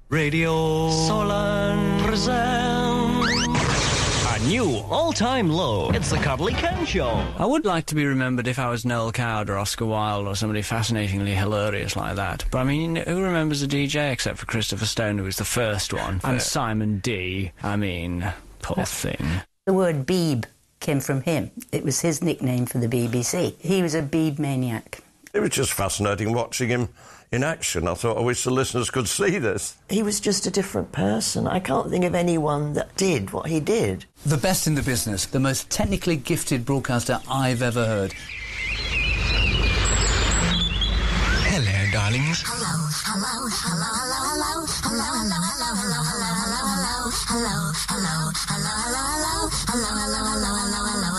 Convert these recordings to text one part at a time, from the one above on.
Radio Solon presents a new all-time low. It's the Cuddly Ken Show. I would like to be remembered if I was Noel Coward or Oscar Wilde or somebody fascinatingly hilarious like that. But I mean, who remembers a DJ except for Christopher Stone, who was the first one? And Simon D. I mean, poor thing. The word Beeb came from him. It was his nickname for the BBC. He was a Beeb maniac. It was just fascinating watching him in action. I thought, I wish the listeners could see this. He was just a different person. I can't think of anyone that did what he did. The best in the business, the most technically gifted broadcaster I've ever heard. Hello, darlings. Hello, hello, hello, hello, hello, hello, hello, hello, hello, hello, hello, hello, hello, hello, hello, hello, hello, hello, hello,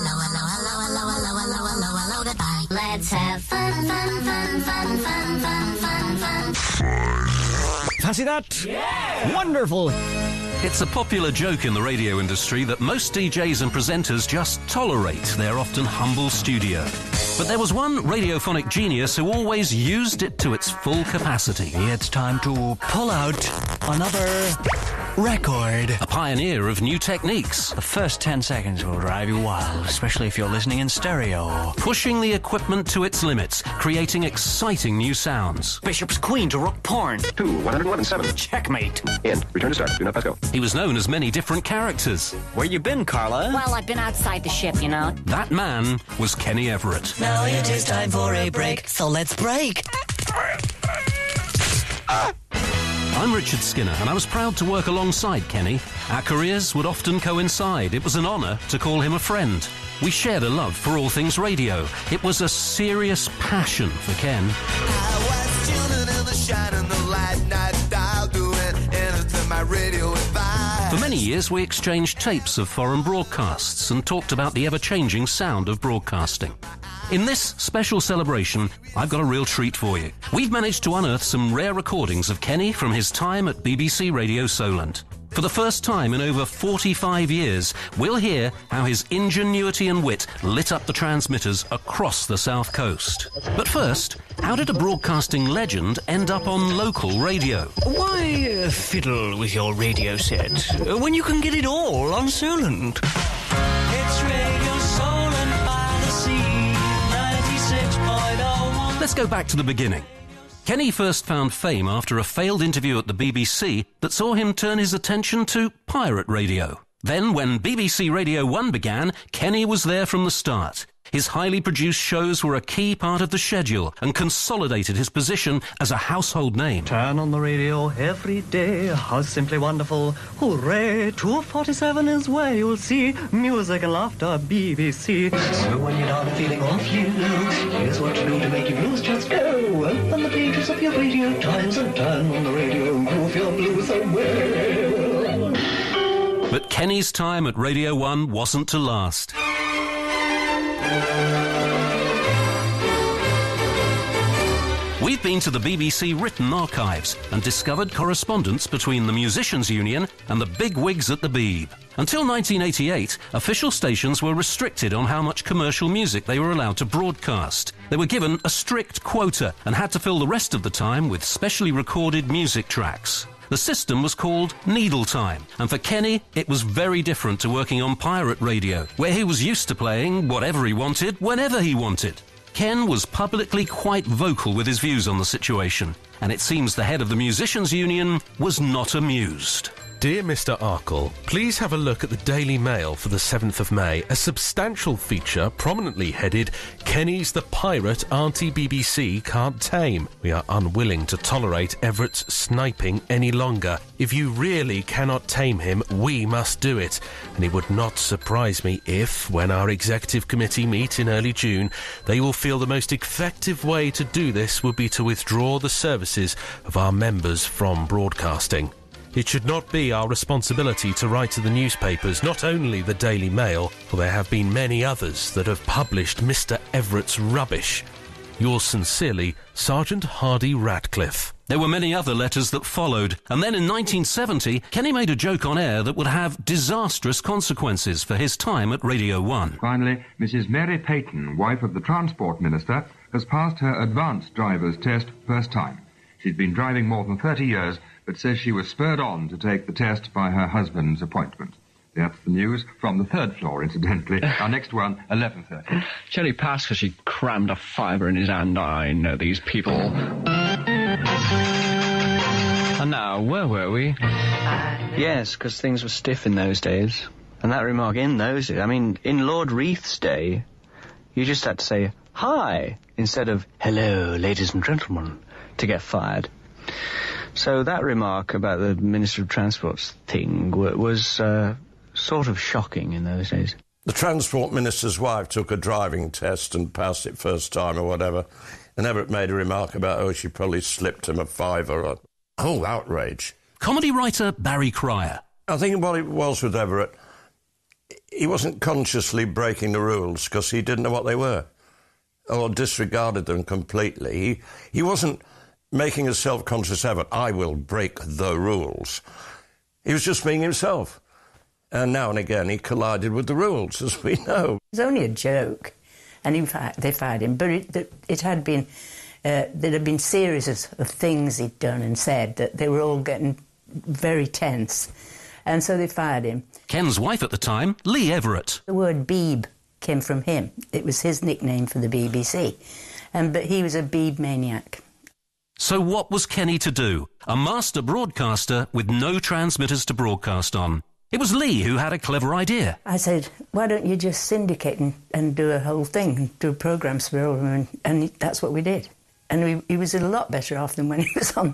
hello, goodbye. Let's have fun, fun, fun, fun, fun, fun, fun, fun. Fancy that? Yeah! Wonderful. It's a popular joke in the radio industry that most DJs and presenters just tolerate their often humble studio. But there was one radiophonic genius who always used it to its full capacity. It's time to pull out another record. A pioneer of new techniques. The first 10 seconds will drive you wild, especially if you're listening in stereo. Pushing the equipment to its limits, creating exciting new sounds. Bishop's Queen to rock porn. 111.7. Checkmate. In. Return to start. Do not press go. He was known as many different characters. Where you been, Carla? Well, I've been outside the ship, you know. That man was Kenny Everett. Now it is time for a break, so let's break. I'm Richard Skinner, and I was proud to work alongside Kenny. Our careers would often coincide. It was an honour to call him a friend. We shared a love for all things radio. It was a serious passion for Ken. I was tuning in the shine and the light night dial, doing anything my radio advised. For many years, we exchanged tapes of foreign broadcasts and talked about the ever-changing sound of broadcasting. In this special celebration, I've got a real treat for you. We've managed to unearth some rare recordings of Kenny from his time at BBC Radio Solent. For the first time in over 45 years, we'll hear how his ingenuity and wit lit up the transmitters across the South Coast. But first, how did a broadcasting legend end up on local radio? Why fiddle with your radio set when you can get it all on Solent? It's Radio Solent by the sea, 96.01. Let's go back to the beginning. Kenny first found fame after a failed interview at the BBC that saw him turn his attention to pirate radio. Then, when BBC Radio 1 began, Kenny was there from the start. His highly produced shows were a key part of the schedule and consolidated his position as a household name. Turn on the radio every day, how simply wonderful. Hooray, 247 is where you'll see music and laughter, BBC. So when you're down feeling awfully low, here's what to do to make you blues just go. Open the pages of your Radio Times and turn on the radio and groove your blues away. But Kenny's time at Radio 1 wasn't to last. We've been to the BBC written archives and discovered correspondence between the Musicians' Union and the big wigs at the Beeb. Until 1988, official stations were restricted on how much commercial music they were allowed to broadcast. They were given a strict quota and had to fill the rest of the time with specially recorded music tracks. The system was called Needle Time, and for Kenny, it was very different to working on pirate radio, where he was used to playing whatever he wanted, whenever he wanted. Ken was publicly quite vocal with his views on the situation, and it seems the head of the Musicians' Union was not amused. Dear Mr. Arkle, please have a look at the Daily Mail for the 7th of May. A substantial feature prominently headed, Kenny's the pirate Auntie BBC can't tame. We are unwilling to tolerate Everett's sniping any longer. If you really cannot tame him, we must do it. And it would not surprise me if, when our executive committee meet in early June, they will feel the most effective way to do this would be to withdraw the services of our members from broadcasting. It should not be our responsibility to write to the newspapers, not only the Daily Mail, for there have been many others that have published Mr. Everett's rubbish. Yours sincerely, Sergeant Hardy Ratcliffe. There were many other letters that followed, and then in 1970, Kenny made a joke on air that would have disastrous consequences for his time at Radio 1. Finally, Mrs. Mary Peyton, wife of the Transport Minister, has passed her advanced driver's test first time. She's been driving more than 30 years but says she was spurred on to take the test by her husband's appointment. That's the news from the third floor, incidentally. Our next one, 11:30. Shelley passed because she crammed a fiver in his hand. I know these people. And now, where were we? Yes, because things were stiff in those days. And that remark, in those days, I mean, in Lord Reith's day, you just had to say, hi, instead of, hello, ladies and gentlemen, to get fired. So that remark about the Minister of Transport's thing was sort of shocking in those days. The Transport Minister's wife took a driving test and passed it first time or whatever, and Everett made a remark about, she probably slipped him a fiver. Oh, outrage. Comedy writer Barry Cryer. I think what it was with Everett, he wasn't consciously breaking the rules because he didn't know what they were or disregarded them completely. He wasn't making a self-conscious effort, I will break the rules. He was just being himself. And now and again he collided with the rules, as we know. It was only a joke, and in fact they fired him. But it had been, there had been series of things he'd done and said that they were all getting very tense. And so they fired him. Ken's wife at the time, Lee Everett. The word Beeb came from him. It was his nickname for the BBC. But he was a Beeb maniac. So what was Kenny to do? A master broadcaster with no transmitters to broadcast on. It was Lee who had a clever idea. I said, why don't you just syndicate and do a whole thing, and do programmes for all of them, and that's what we did. And he was a lot better off than when he was on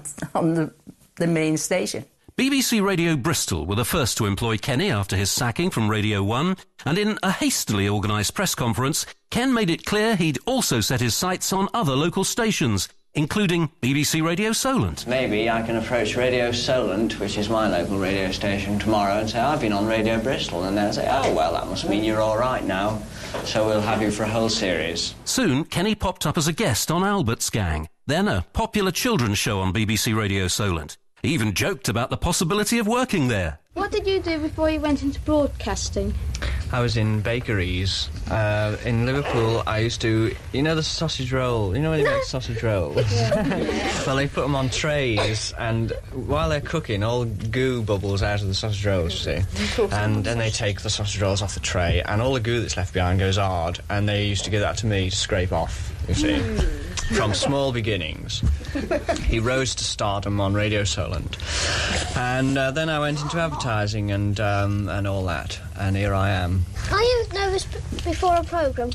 the main station. BBC Radio Bristol were the first to employ Kenny after his sacking from Radio 1, and in a hastily organised press conference, Ken made it clear he'd also set his sights on other local stations, including BBC Radio Solent. Maybe I can approach Radio Solent, which is my local radio station, tomorrow and say, I've been on Radio Bristol, and they'll say, oh, well, that must mean you're all right now, so we'll have you for a whole series. Soon, Kenny popped up as a guest on Albert's Gang, then a popular children's show on BBC Radio Solent. He even joked about the possibility of working there. What did you do before you went into broadcasting? I was in bakeries. In Liverpool, I used to... You know the sausage roll? You know when they make sausage rolls? Yeah. Well, they put them on trays, and while they're cooking, all goo bubbles out of the sausage rolls, you see. And then they take the sausage rolls off the tray, and all the goo that's left behind goes hard, and they used to give that to me to scrape off, you see. From small beginnings. He rose to stardom on Radio Solent. And then I went into advertising and all that, and here I am. Are you nervous before a programme?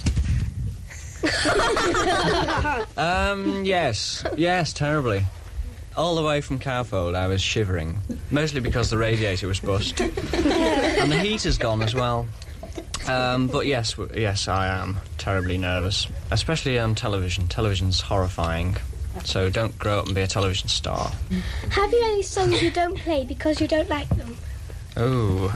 Yes, terribly. All the way from Cowfold I was shivering, mostly because the radiator was bust. And the heater's gone as well. But yes, I am terribly nervous, especially on television. Television's horrifying, so don't grow up and be a television star. Have you any songs you don't play because you don't like them? Oh,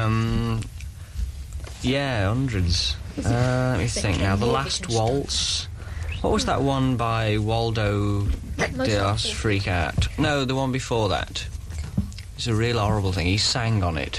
yeah, hundreds. Let me think now. The Last Waltz. What was that one by Waldo Dios Freakout? No, the one before that. It's a real horrible thing. He sang on it.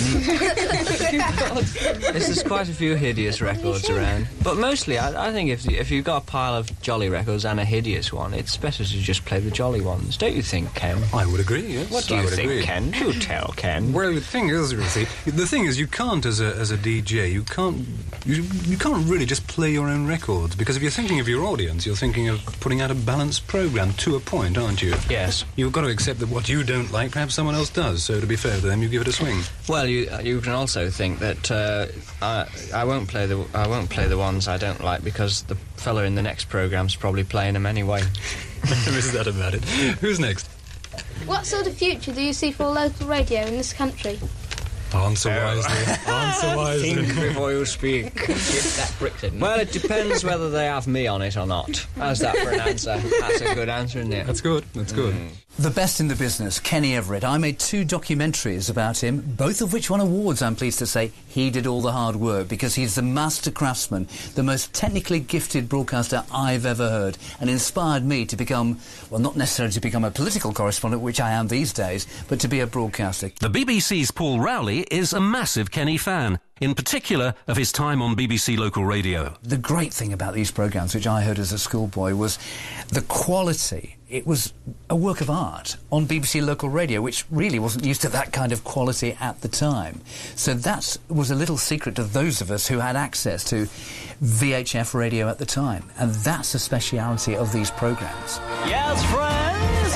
There's quite a few hideous records around. But mostly, I think if you've got a pile of jolly records and a hideous one, it's better to just play the jolly ones. Don't you think, Ken? I would agree, yes. What do you think, Ken? Do tell, Ken. Well, the thing is, you can't, as a DJ, you can't really just play your own records, because if you're thinking of your audience, you're thinking of putting out a balanced programme to a point, aren't you? Yes. You've got to accept that what you don't like, perhaps someone else does, so to be fair to them, you give it a swing. Well, you can also think that I won't play the ones I don't like, because the fella in the next programme's probably playing them anyway. Is that about it? Who's next? What sort of future do you see for local radio in this country? Answer wisely. Answer wisely. Think before you speak. That brick didn't. Well, it depends whether they have me on it or not. How's that for an answer? That's a good answer, isn't it? That's good. That's good. The best in the business, Kenny Everett. I made 2 documentaries about him, both of which won awards, I'm pleased to say. He did all the hard work because he's the master craftsman, the most technically gifted broadcaster I've ever heard, and inspired me to become, well, not necessarily to become a political correspondent, which I am these days, but to be a broadcaster. The BBC's Paul Rowley is a massive Kenny fan, in particular of his time on BBC Local Radio. The great thing about these programmes, which I heard as a schoolboy, was the quality. It was a work of art on BBC Local Radio, which really wasn't used to that kind of quality at the time. So that was a little secret to those of us who had access to VHF radio at the time. And that's a speciality of these programmes. Yes, friends!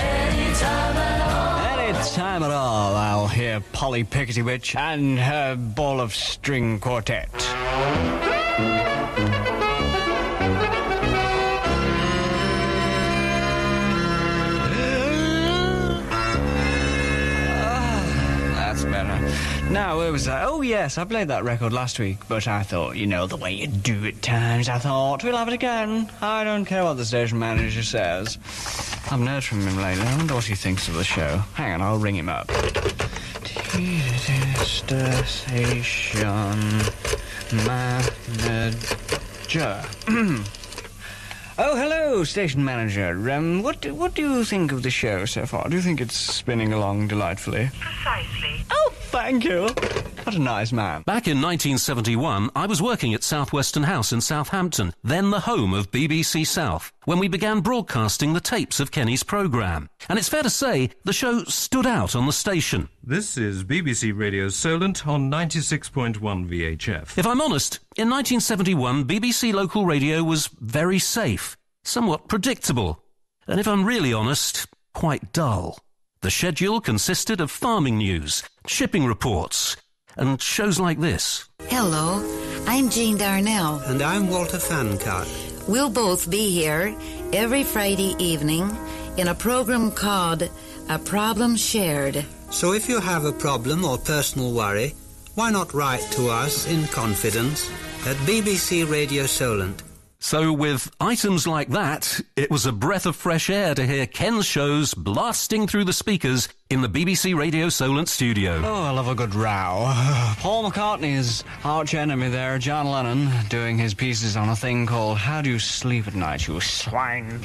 Anytime at all, I'll hear Polly Pickety-Witch and her ball of string quartet. That's better. Now, where was I? Oh, yes, I played that record last week, but I thought, you know, the way you do at times, I thought, we'll have it again. I don't care what the station manager says. I haven't heard from him lately. I wonder what he thinks of the show. Hang on, I'll ring him up. Station manager. Oh, hello, station manager. What do you think of the show so far? Do you think it's spinning along delightfully? Precisely. Oh, thank you. What a nice man. Back in 1971, I was working at Southwestern House in Southampton, then the home of BBC South, when we began broadcasting the tapes of Kenny's programme. And it's fair to say the show stood out on the station. This is BBC Radio Solent on 96.1 VHF. If I'm honest, in 1971, BBC Local Radio was very safe, somewhat predictable, and if I'm really honest, quite dull. The schedule consisted of farming news, shipping reports, and shows like this. Hello, I'm Jean Darnell. And I'm Walter Fancock. We'll both be here every Friday evening in a program called A Problem Shared. So if you have a problem or personal worry, why not write to us in confidence at BBC Radio Solent. So with items like that, it was a breath of fresh air to hear Ken's shows blasting through the speakers in the BBC Radio Solent studio. Oh, I love a good row. Paul McCartney's arch enemy there, John Lennon, doing his pieces on a thing called How Do You Sleep at Night, You Swine?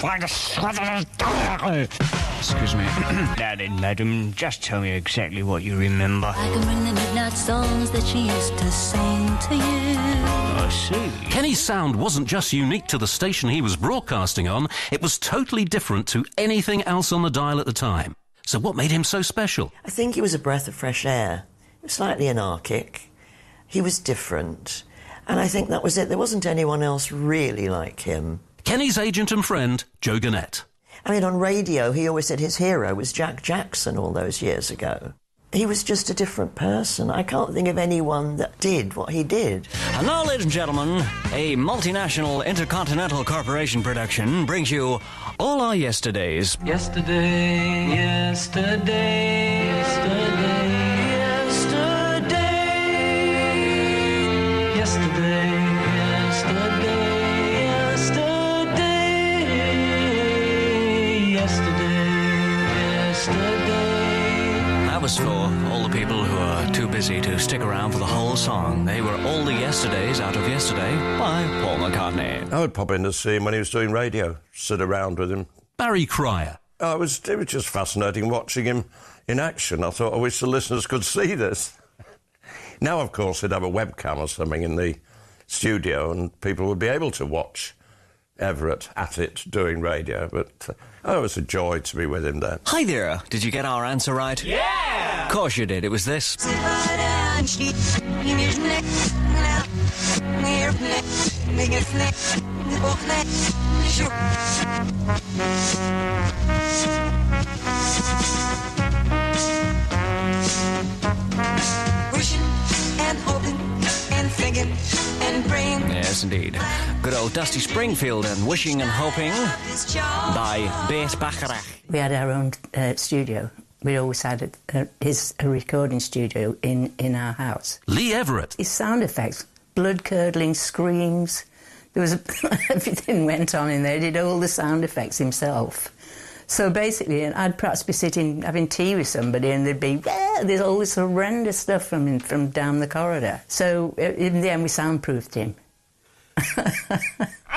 Excuse me. Daddy, madam, just tell me exactly what you remember. I can bring the midnight songs that she used to sing to you. I see. Kenny's sound wasn't just unique to the station he was broadcasting on, it was totally different to anything else on the dial at the time. So what made him so special? I think he was a breath of fresh air. He was slightly anarchic. He was different. And I think that was it. There wasn't anyone else really like him. Kenny's agent and friend, Joe Gannett. I mean, on radio, he always said his hero was Jack Jackson all those years ago. He was just a different person. I can't think of anyone that did what he did. And now, ladies and gentlemen, a multinational intercontinental corporation production brings you All Our Yesterdays. Yesterday, yesterday, yesterday, yesterday, yesterday, yesterday, yesterday, yesterday. That was for all the people who are too busy to stick around for the whole song. They were All the Yesterdays out of Yesterday by Paul McCartney. I would pop in to see him when he was doing radio, sit around with him. Barry Cryer. It was just fascinating watching him in action. I thought, I wish the listeners could see this. Now, of course, they'd have a webcam or something in the studio and people would be able to watch Everett at it doing radio, but it was a joy to be with him there. Hi there. Did you get our answer right? Yeah! Of course you did. It was this. Wishing and hoping and thinking and praying. Yes, indeed. Good old Dusty Springfield and Wishing and Hoping by Bert Bacharach. We had our own studio. We always had a recording studio in our house. Lee Everett. His sound effects, blood-curdling screams. There was everything went on in there. He did all the sound effects himself. So basically, I'd perhaps be sitting having tea with somebody and there'd be, there's all this horrendous stuff from down the corridor. So in the end, we soundproofed him. I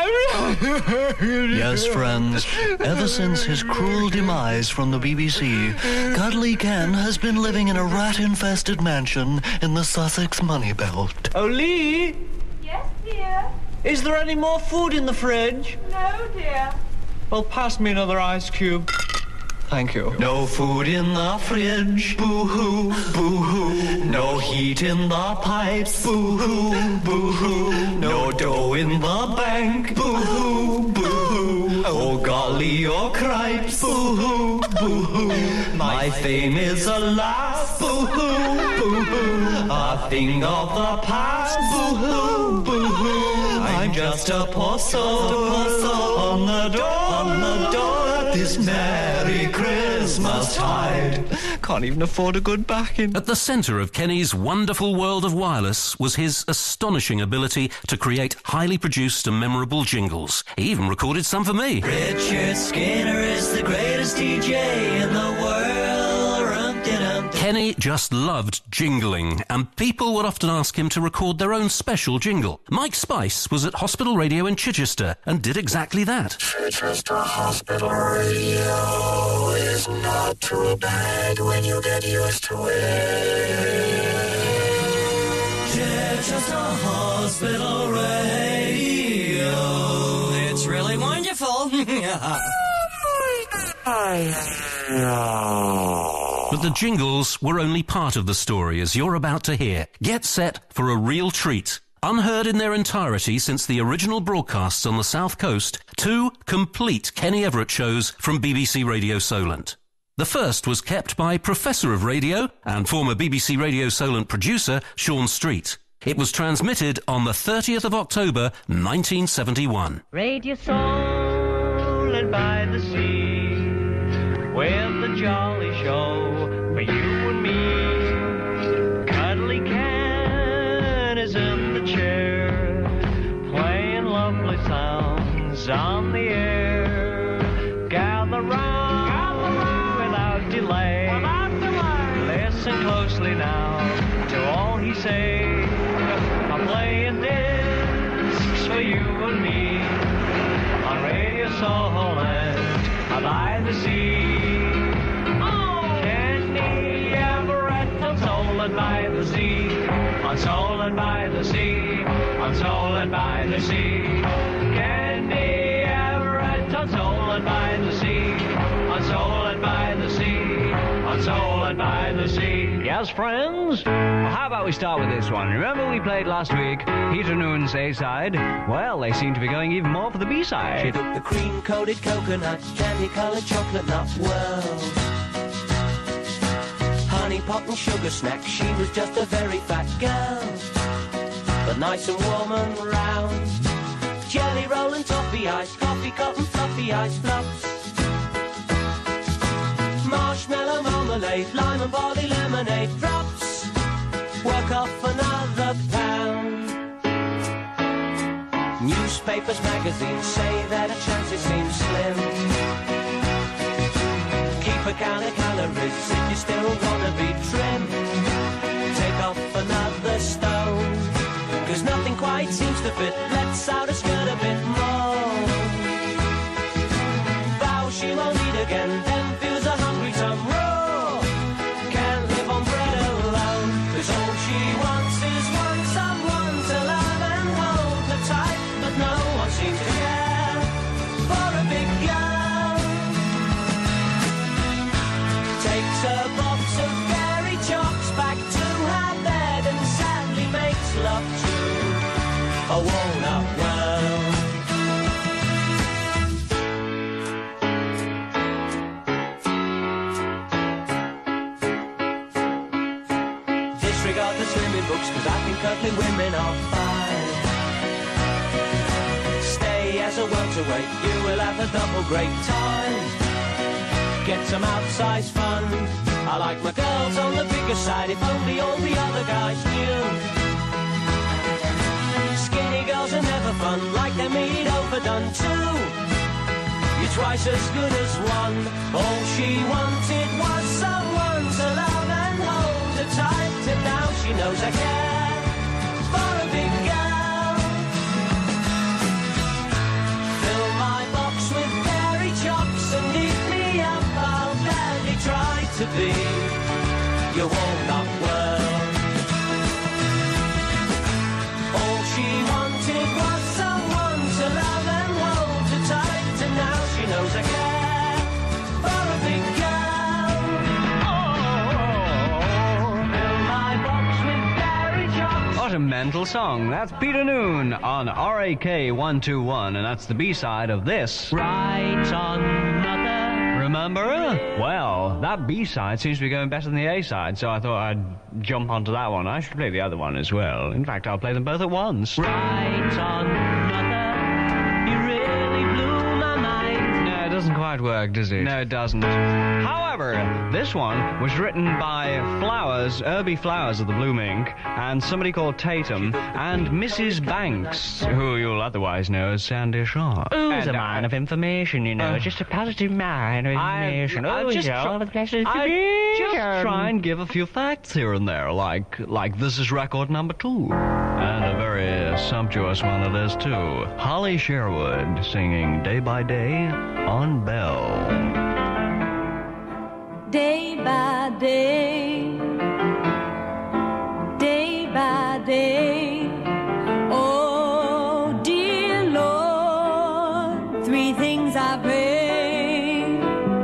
Yes, friends, ever since his cruel demise from the BBC, Cuddly Ken has been living in a rat-infested mansion in the Sussex money belt. Oh, Lee? Yes, dear. Is there any more food in the fridge? No, dear. Well, pass me another ice cube. Thank you. No food in the fridge, boo-hoo, boo-hoo. No heat in the pipes, boo-hoo, boo-hoo. No dough in the bank, boo-hoo, boo-hoo. Oh golly, oh cripes, boo-hoo, boo-hoo. My fame is a laugh, boo-hoo, boo-hoo. A thing of the past, boo-hoo, boo-hoo. I'm just a poor soul on the door at this merry Christmas tide. Can't even afford a good backing. At the centre of Kenny's wonderful world of wireless was his astonishing ability to create highly produced and memorable jingles. He even recorded some for me. Richard Skinner is the greatest DJ in the world. Kenny just loved jingling, and people would often ask him to record their own special jingle. Mike Spice was at Hospital Radio in Chichester and did exactly that. Chichester Hospital Radio is not too bad when you get used to it. Chichester Hospital Radio. It's really wonderful. But the jingles were only part of the story, as you're about to hear. Get set for a real treat. Unheard in their entirety since the original broadcasts on the South Coast, 2 complete Kenny Everett shows from BBC Radio Solent. The first was kept by Professor of Radio and former BBC Radio Solent producer Sean Street. It was transmitted on the 30th of October, 1971. Radio Solent by the sea, with the jolly show for you and me. Cuddly Ken is in the chair, playing lovely sounds on the air. Gather round without delay. Listen closely now to all he says. I'm playing discs for you and me on Radio Solent by the sea. Kenny Everett on Solent by the sea, on Solent by the sea, on Solent by the sea. Kenny Everett on Solent by the sea, on Solent by the sea, on Solent by the sea. Yes, friends? Well, how about we start with this one? Remember we played last week Peter Noon's A-side? Well, they seem to be going even more for the B-side. She took the cream-coated coconut, candy-coloured chocolate nut world. Honey pot and sugar snack, she was just a very fat girl, but nice and warm and round. Jelly roll and toffee ice, coffee cotton fluffy ice fluffs. Marshmallow marmalade, lime and barley lemonade drops. Work off another pound. Newspapers, magazines say that her chances seem slim. Keep a count of calories if you still wanna be trim. Take off another stone, 'cause nothing quite seems to fit. Let's out a skirt a bit more. Vow she won't eat again, then feels a hungry some raw. Can't live on bread alone, 'cause all she wants is someone to love and hold her tight. But no one seems to care for a big girl. Takes a box of fairy chocks back to her bed and sadly makes love to a walnut world. Disregard the swimming books, 'cause I think cuddling women are fine. Stay as a welterweight, you will have a double great time. Get some outsized fun. I like my girls on the bigger side, if only all the other guys knew. Skinny girls are never fun, like their meat overdone too. You're twice as good as one. All she wanted was someone to love and hold her tight, and now she knows I care for a big girl. your walnut world. All she wanted was someone to love and hold her tight, and now she knows I care for a big girl. Fill my box with berry chocs. What a mental song. That's Peter Noon on RAK 121, and that's the B-side of this. Right on, mother. Remember? Well, that B-side seems to be going better than the A-side, so I thought I'd jump onto that one. I should play the other one as well. In fact, I'll play them both at once. Right on, mother. You really blew my mind. No, it doesn't quite work, does it? No, it doesn't. However, this one was written by Flowers, Irby Flowers of the Blue Mink, and somebody called Tatum, and Mrs. Banks, who you'll otherwise know as Sandy Shaw. Who's a man of information, you know, just a positive man of information. I'll just try and give a few facts here and there, like this is record number 2. And a very sumptuous one it is, too. Holly Sherwood singing Day by Day on Bell. Day by day, day by day, oh dear Lord, 3 things I pray: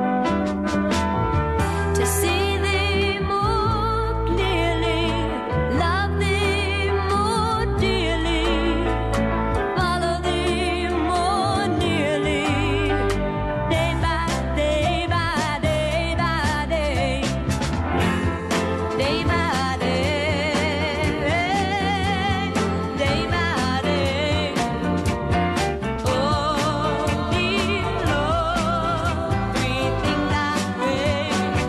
to see thee more clearly, love thee more dearly, follow thee more nearly, day by day by day by day, day by day, day by day. Oh dear Lord, 3 things I pray: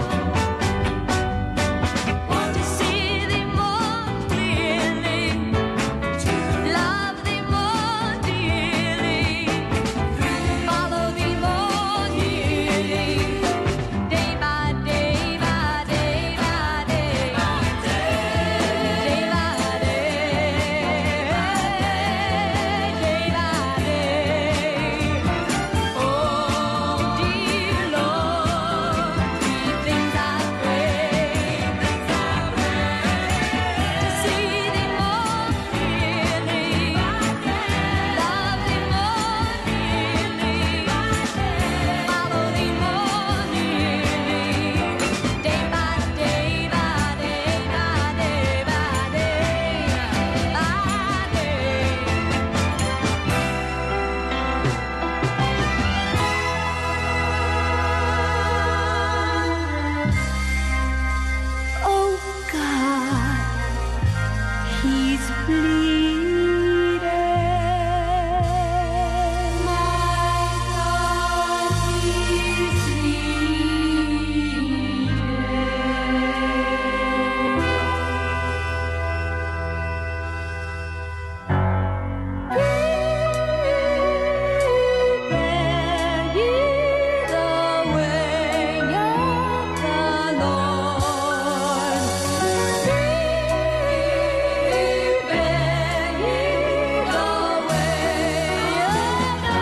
want to see thee more clearly, to love thee more dearly, follow thee more nearly, day by day by day by day, day by day, day by day. Oh dear Lord, 3 things I pray: to see thee more clearly, love thee more dearly, follow thee more nearly, day by day by day by day by day by day. Oh God, he's bleeding. My God, he's Prepare ye the way of the Lord. Prepare ye the way of the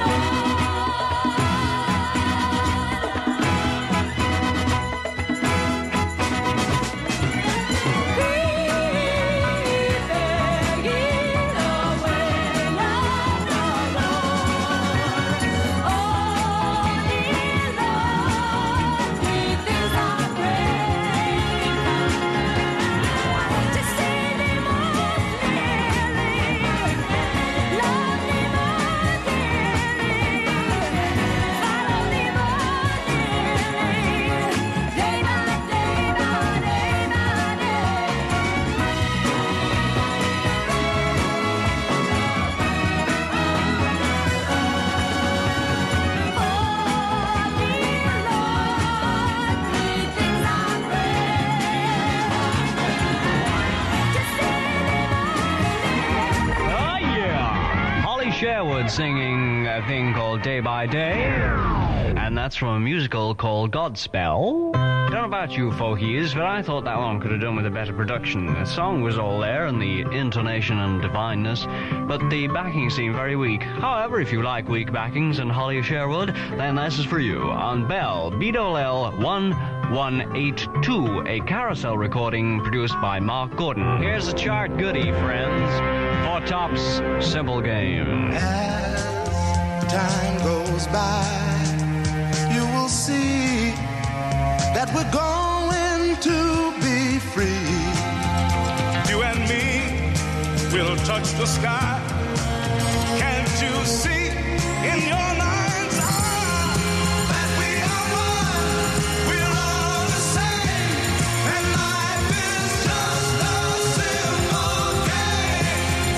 Oh yeah! Holly Sherwood singing a thing called Day by Day, and that's from a musical called Godspell. Don't know about you folkies, but I thought that one could have done with a better production. The song was all there, and the intonation and divineness, but the backing seemed very weak. However, if you like weak backings and Holly Sherwood, then this is for you on Bell, BLL 1 182, a carousel recording produced by Mark Gordon. Here's a chart goodie, friends. Four Tops, Simple Game. As time goes by, you will see that we're going to be free. You and me will touch the sky. Can't you see in your mind's eye that we are one? We're all the same, and life is just a simple game.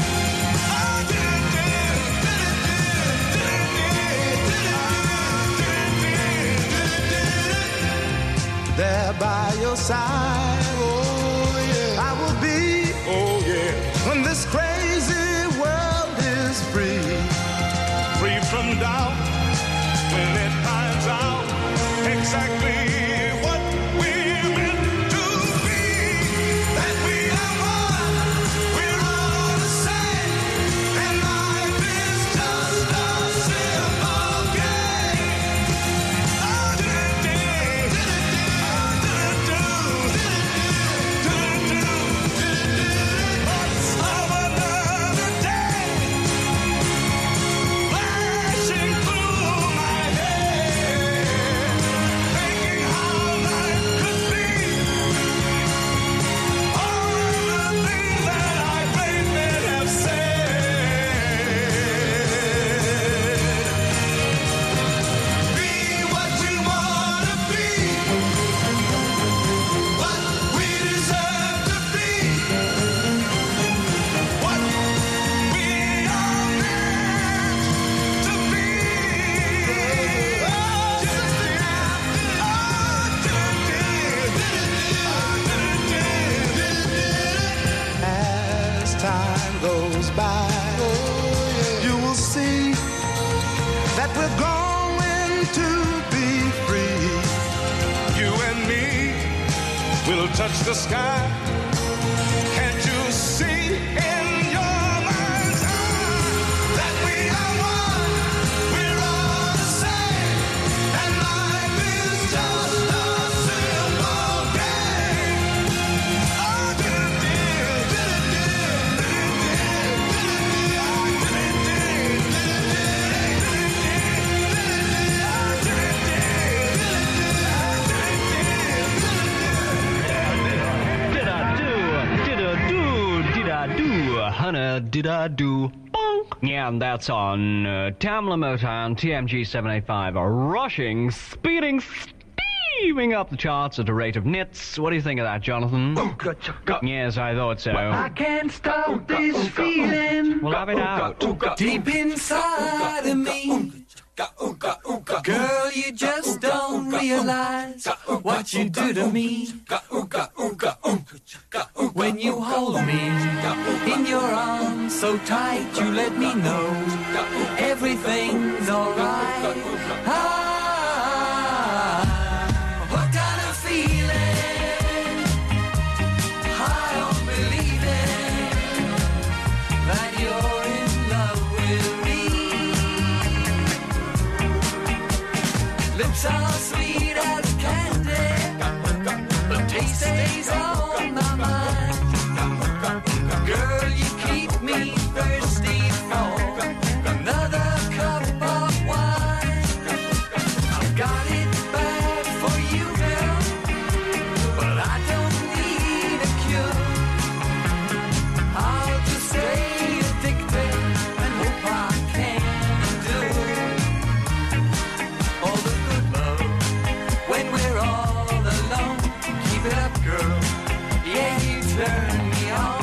There by your side, oh yeah, I will be, oh yeah, when this crazy world is free, free from doubt, when it finds out exactly what we're meant to be, that we are one, we're all the same, and life is just a simple game. Time goes by, you will see that we're going to be free. You and me will touch the sky. Can't you see in your mind's eye that we are one? We're all the same, and life is just a simple game. Hunter, did I do? Bonk. Yeah, and that's on Tamla Motown, TMG 785, rushing, speeding, steaming up the charts at a rate of nits. What do you think of that, Jonathan? Yes, I thought so. I can't stop this feeling. Well, have it out. Deep inside of me. Girl, you just don't realize what you do to me. When you hold me in your arms so tight, you let me know everything's alright. What kind of feeling? High on believing that you're in love with me. Lips are sweet as candy, the taste stays on my mind. Girl, you keep me thirsty for another cup of wine. I've got it bad for you, girl, but I don't need a cure. I'll just stay addicted and hope I can endure all the good love when we're all alone. Keep it up, girl. Yeah, you turn me on.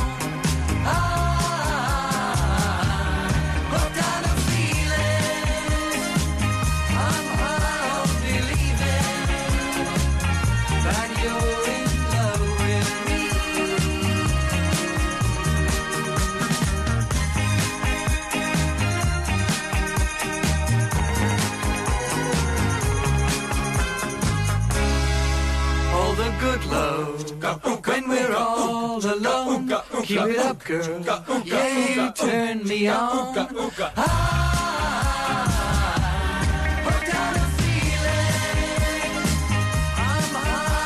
What kind of feeling? I'm high on believing that you're in love with me. All the good love when we're all alone. Keep it up, girl. Yeah, you turn me on. What kind of feeling? I'm high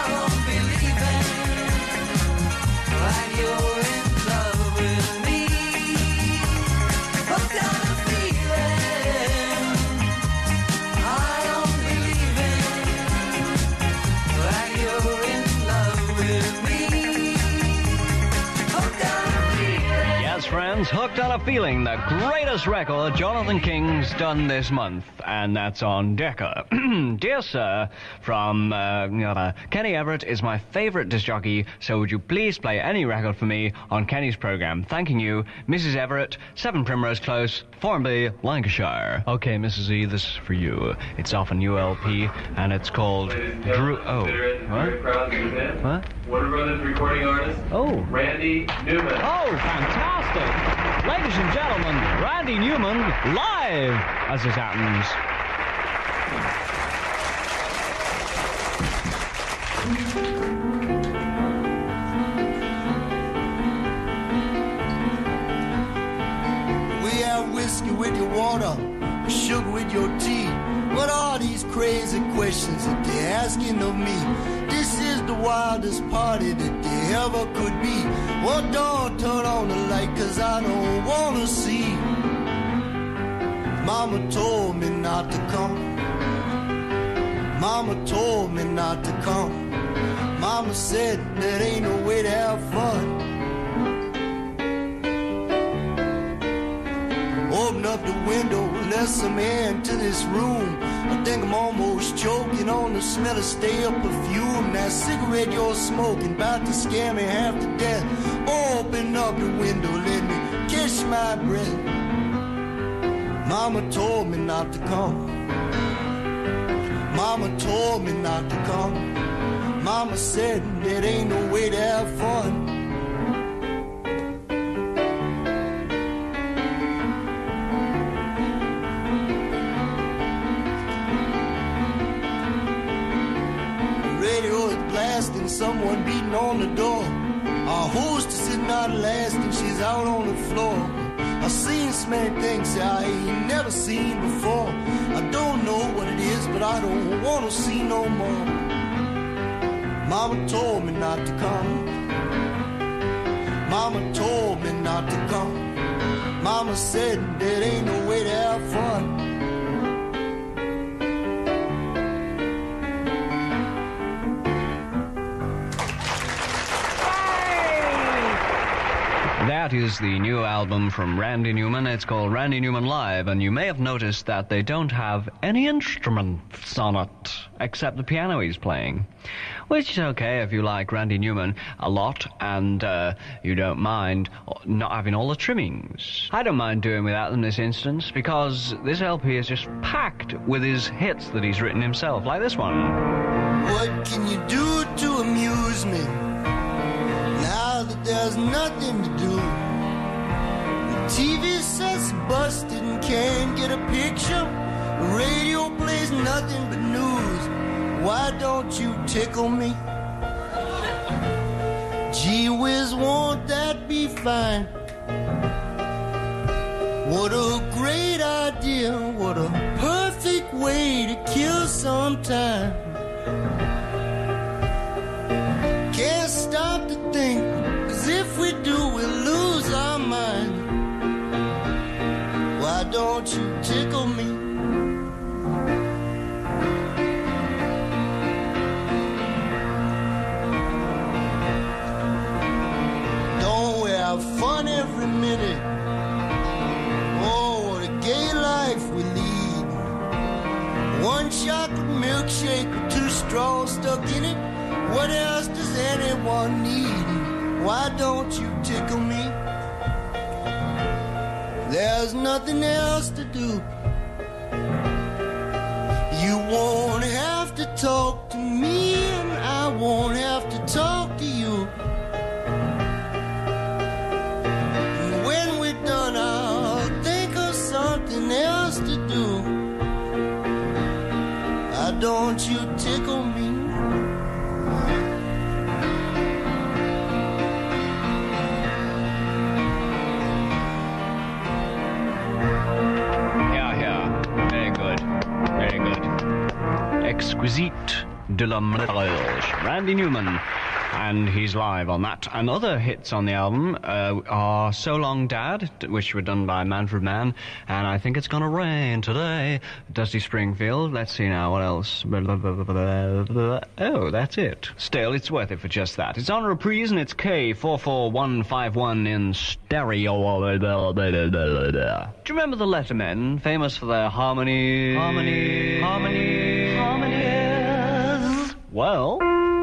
friends, Hooked on a Feeling, the greatest record Jonathan King's done this month, and that's on Decca. Dear Sir, from Kenny Everett is my favourite disc jockey, so would you please play any record for me on Kenny's programme? Thanking you, Mrs. Everett, 7 Primrose Close, Formby, Lancashire. Okay, Mrs. E, this is for you. It's off a new LP, and it's called Drew... Oh, what? What? Warner Brothers recording artist. Oh. Randy Newman. Oh, fantastic! Ladies and gentlemen, Randy Newman live as it happens. We have whiskey with your water, sugar with your tea. What are these crazy questions that they're asking of me? This is the wildest party that there ever could be. Well, don't turn on the light, 'cause I don't wanna see. Mama told me not to come. Mama told me not to come. Mama said that ain't no way to have fun. Open up the window, let some air into this room. I think I'm almost choking on the smell of stale perfume. That cigarette you're smoking, about to scare me half to death. Open up the window, let me catch my breath. Mama told me not to come. Mama told me not to come. Mama said that ain't no way to have fun. Someone beating on the door. Our hostess is not lasting, she's out on the floor. I've seen so many things I ain't never seen before. I don't know what it is, but I don't want to see no more. Mama told me not to come. Mama told me not to come. Mama said there ain't no way to have fun. That is the new album from Randy Newman. It's called Randy Newman Live, and you may have noticed that they don't have any instruments on it, except the piano he's playing. Which is okay if you like Randy Newman a lot, and you don't mind not having all the trimmings. I don't mind doing without them in this instance, because this LP is just packed with his hits that he's written himself, like this one. What can you do to amuse me? Now that there's nothing to do. The TV set's busted and can't get a picture. The radio plays nothing but news. Why don't you tickle me? Gee whiz, won't that be fine? What a great idea. What a perfect way to kill some time. Can't stop to think, 'cause if we do, we'll lose our mind. Why don't you tickle me? Don't we have fun every minute? Oh, what a gay life we lead. One chocolate milkshake with 2 straws stuck in it. What else does anyone need? Why don't you tickle me? There's nothing else to do. You won't have to talk to me, and I won't have to talk to you. And when we're done, I'll think of something else to do. Why don't you tickle me? Exquisite de la Mélange. Randy Newman. And he's live on that. And other hits on the album are So Long Dad, which were done by Manfred Mann, and I Think It's Gonna Rain Today, Dusty Springfield. Let's see now, what else? Oh, that's it. Still, it's worth it for just that. It's on reprise, and it's K44151 in stereo. Do you remember the Lettermen, famous for their harmonies? Well,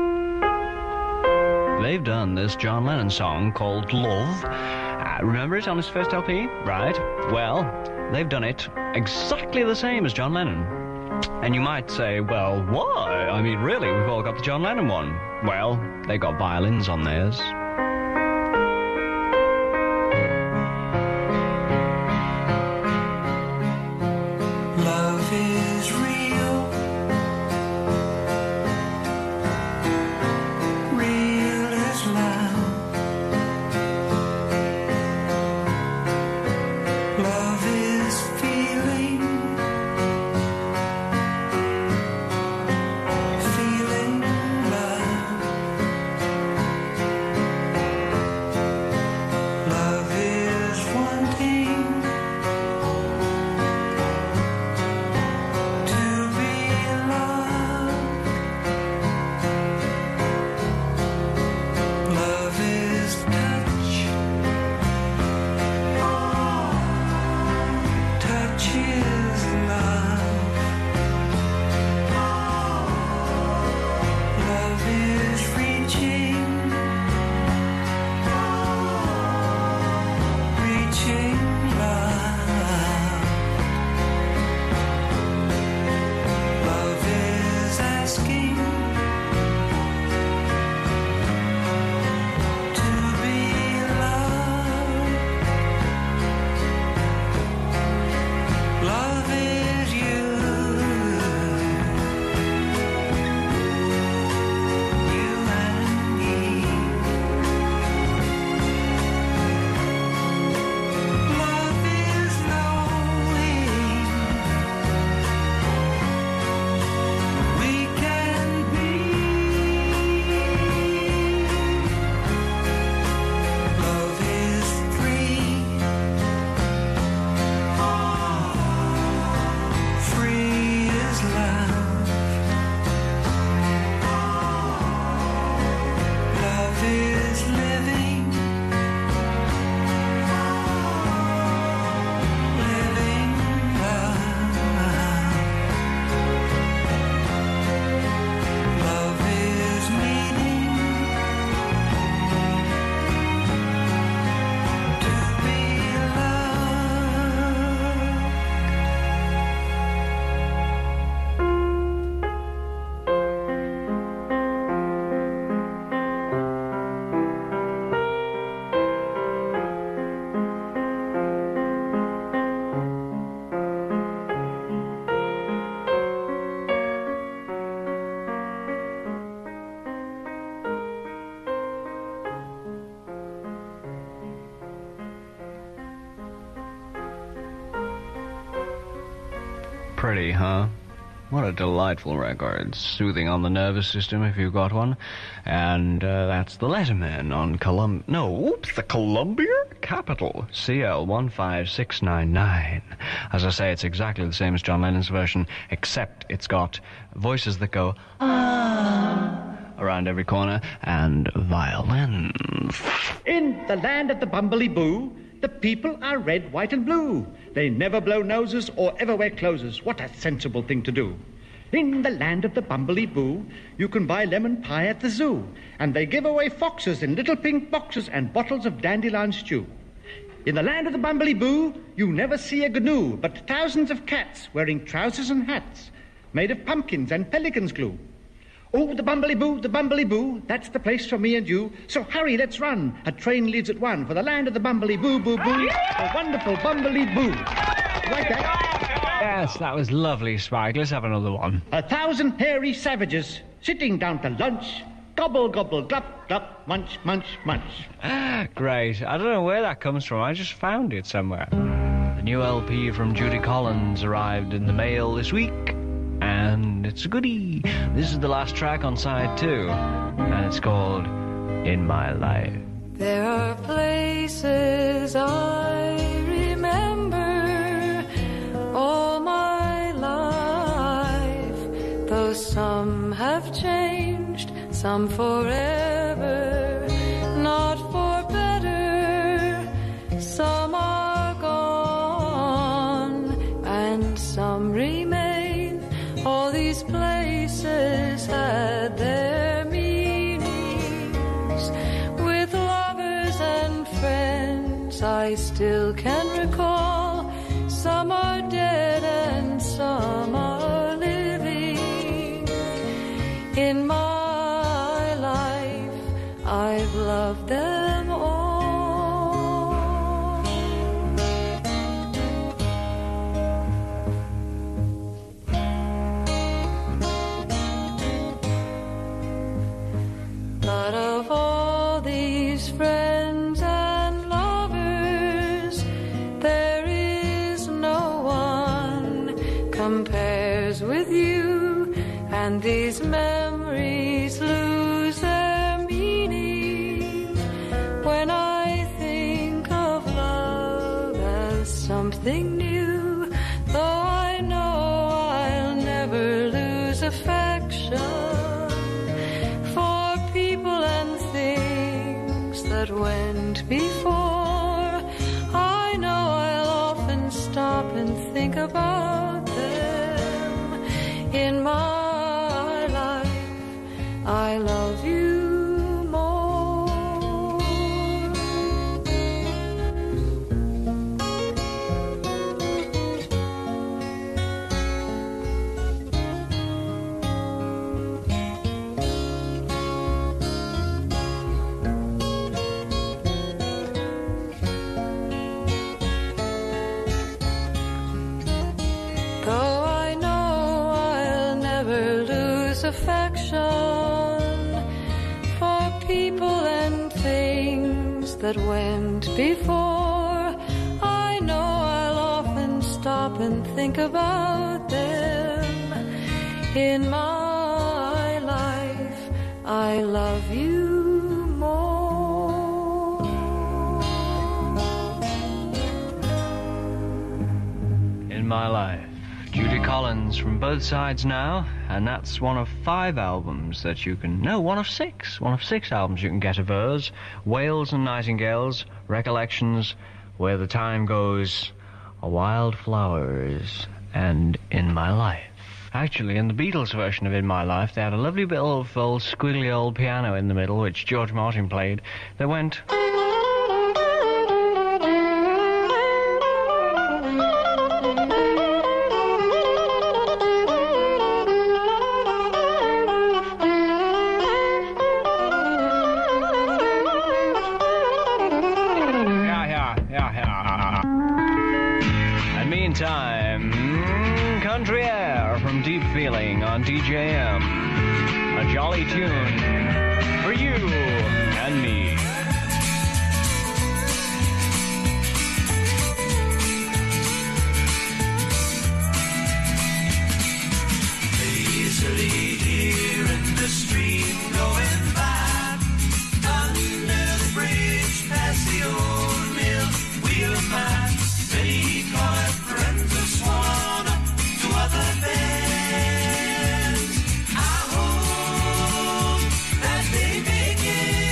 they've done this John Lennon song called Love. Remember it on his first LP? Right. Well, they've done it exactly the same as John Lennon. And you might say, well, why? I mean, really, we've all got the John Lennon one. Well, they got violins on theirs. Love is real. Real as love. Love is feeling. Feeling love. Love is wanting to be loved. Love is touch. Touch is love. Love is reaching. Reaching love. Love is asking to be loved. Love is you. You and me. Love is knowing we can be. Love is free. Free is love. Love is living. Living love. Love is meaning to be loved. Pretty, huh? What a delightful record. Soothing on the nervous system if you've got one. And that's the Letterman on the Columbia Capital. CL15699. As I say, it's exactly the same as John Lennon's version, except it's got voices that go around every corner and violins. In the land of the Bumblebee Boo, the people are red, white, and blue. They never blow noses or ever wear closes. What a sensible thing to do. In the land of the Bumblebee Boo, you can buy lemon pie at the zoo, and they give away foxes in little pink boxes and bottles of dandelion stew. In the land of the Bumblebee Boo, you never see a gnu, but thousands of cats wearing trousers and hats made of pumpkins and pelican's glue. Oh, the Bumblebee Boo, that's the place for me and you. So hurry, let's run. A train leaves at 1 for the land of the Bumblebee Boo, boo, boo. The wonderful Bumblebee Boo. Like that. Yes, that was lovely, Spike. Let's have another one. 1,000 hairy savages sitting down to lunch. Gobble, gobble, glup, glup, munch, munch, munch. Great. I don't know where that comes from. I just found it somewhere. The new LP from Judy Collins arrived in the mail this week, and it's a goodie. This is the last track on side 2, and it's called in my life. There are places I remember all my life, though some have changed, some forever, not for better. Some are gone and some remain. All these places had their meanings. With lovers and friends I still can recall. Some are dead and some are living. In my life I've loved them all. But of all these friends and lovers, there is no one compares with you, and these memories lose their meaning when I think of love as something new. Though I know I'll never lose affection for people and things that went before, I know I'll often stop and think about them. In my life, I love you more. Though I know I'll never lose affection for people and things that went before, I know I'll often stop and think about them. In my life, I love you more. In my life. Judy Collins from Both Sides Now, and that's one of 5 albums that you can... No, one of 6 albums you can get of hers. Whales and Nightingales, Recollections, Where the Time Goes, Wild Flowers, and In My Life. Actually, in the Beatles version of In My Life, they had a lovely bit of old squiggly old piano in the middle, which George Martin played, that went... And meantime, Country Air from Deep Feeling on DJM. A jolly tune for you and me. Lazily here in the stream going by, under the bridge past the old mill wheel of mine. Many quiet friends have sworn up to other bands. I hope that they make it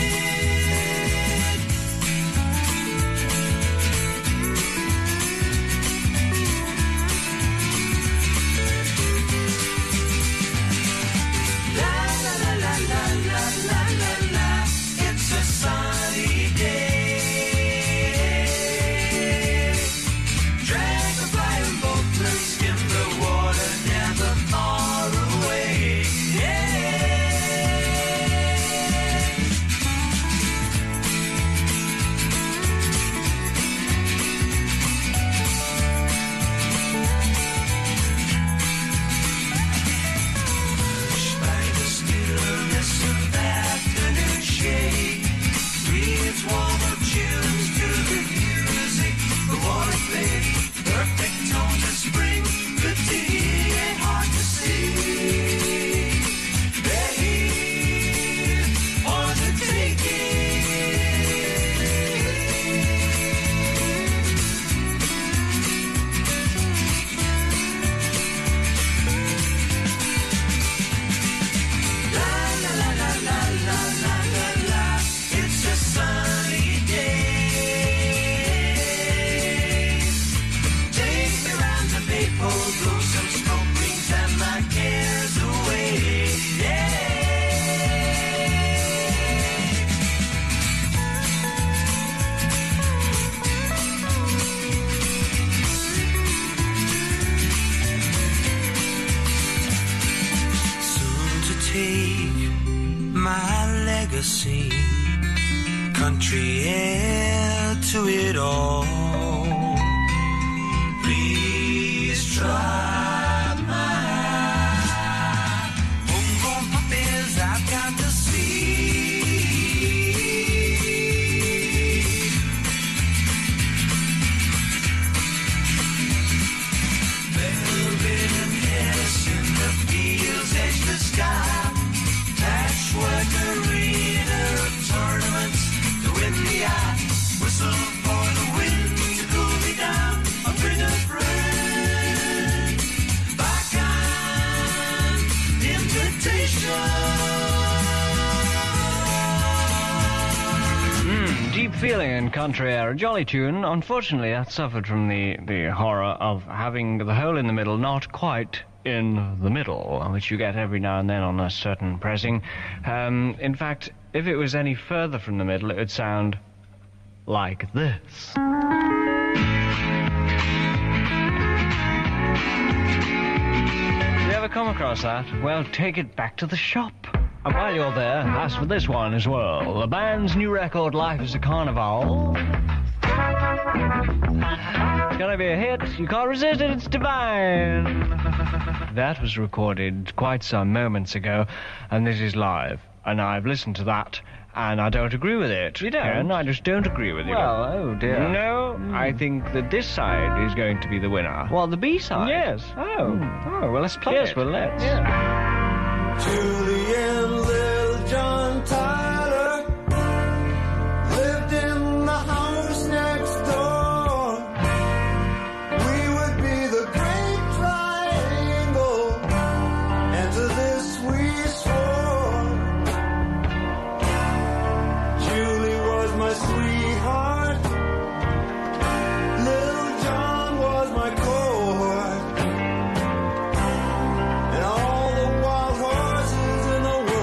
sea, country air to it all. Please try my homegrown puppies. I've got to see. Velvet and Hess in the fields edge the sky. Patchwork arena tournaments to win the eye. Whistle for the wind to cool me down. I'll bring a friend. Backhand invitation. Deep feeling in country air, a jolly tune. Unfortunately, that suffered from the horror of having the hole in the middle not quite in the middle, which you get every now and then on a certain pressing. In fact, if it was any further from the middle, it would sound like this. You ever come across that? Well, take it back to the shop. And while you're there, ask for this one as well. The band's new record, Life is a Carnival. It's gonna be a hit. You can't resist it. It's divine. That was recorded quite some moments ago, and this is live. And I've listened to that, and I don't agree with it. You don't? And I just don't agree with it. Well, oh dear. No, I think that this side is going to be the winner. Well, the B side? Yes. Oh, well, let's play it. Yes, well, let's. Yeah. Julie and Lil John Tyler lived in the house next door. We would be the great triangle, and to this we swore. Julie was my sweetheart, Lil John was my cohort, and all the wild horses in the world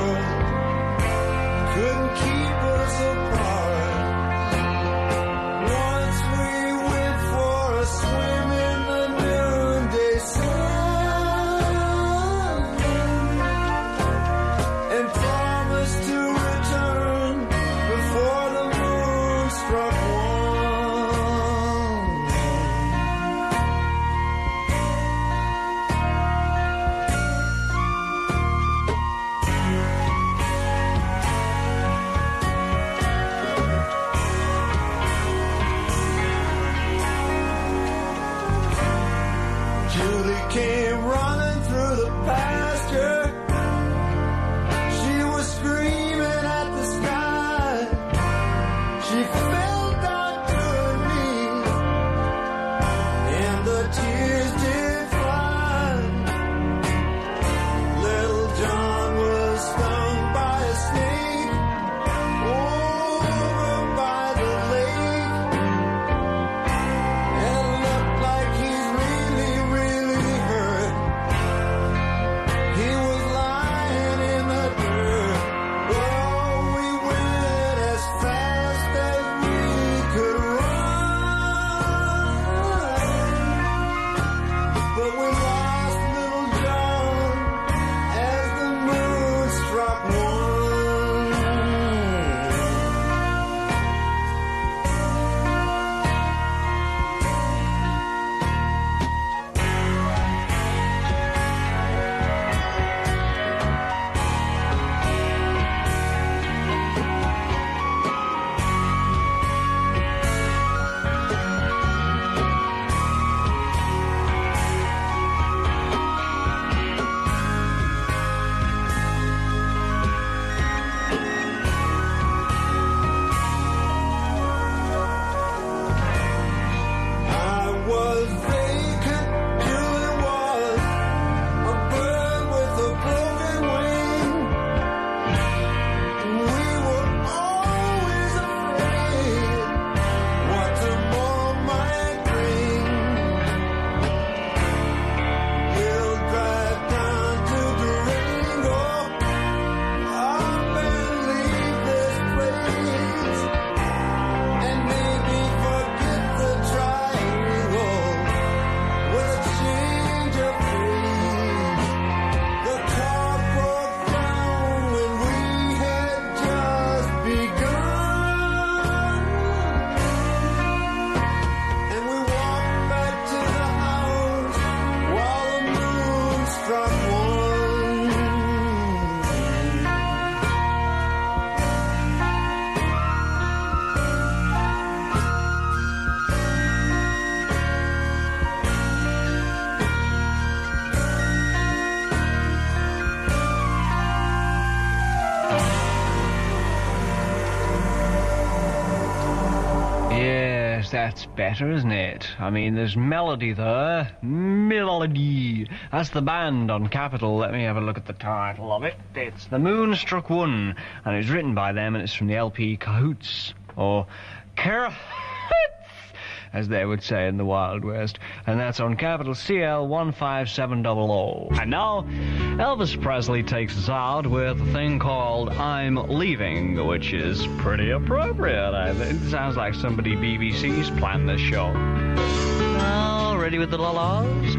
Yes, that's better, isn't it? I mean, there's melody there. Melody. That's the band on Capitol. Let me have a look at the title of it. It's The Moonstruck One, and it's written by them, and it's from the LP Cahoots, or Carahoots, as they would say in the Wild West. And that's on Capitol CL 15700. And now, Elvis Presley takes us out with a thing called I'm Leaving, which is pretty appropriate. It sounds like somebody BBC's planned this show. Now, ready with the la-las?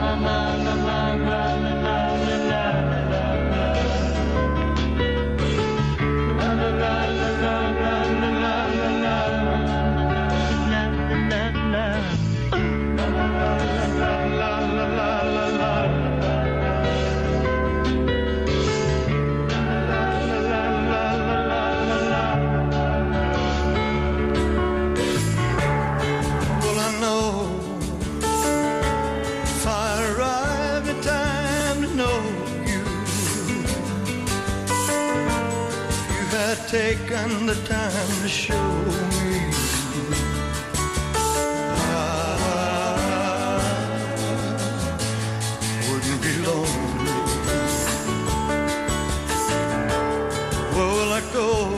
Taken the time to show me I wouldn't be lonely. Where will I go?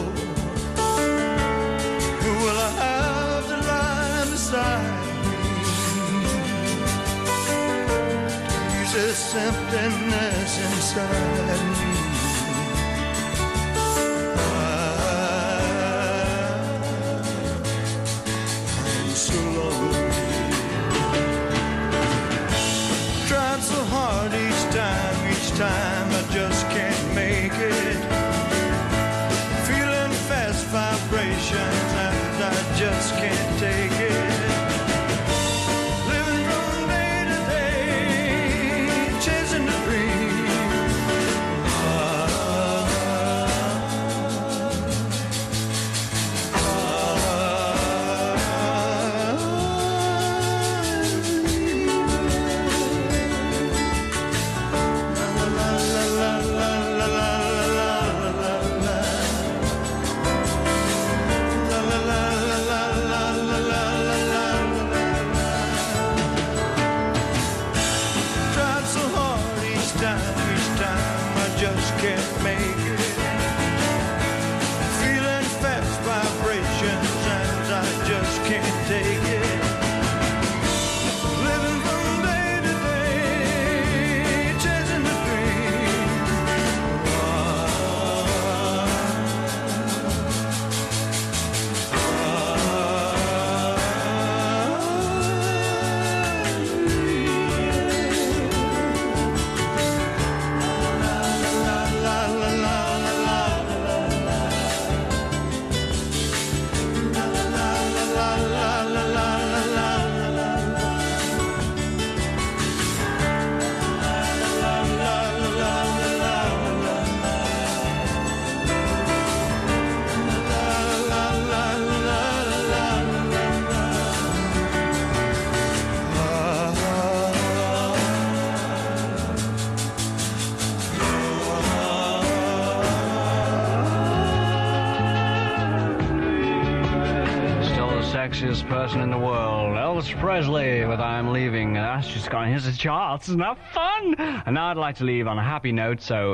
Who will I have to lie beside me? To ease this emptiness inside me. Time I just can't make it. Feeling fast vibrations and I just can't take it. Living from day to day, chasing the dream. Sexiest person in the world, Elvis Presley with I'm Leaving. That's just gone into the charts. Isn't that fun? And now I'd like to leave on a happy note, so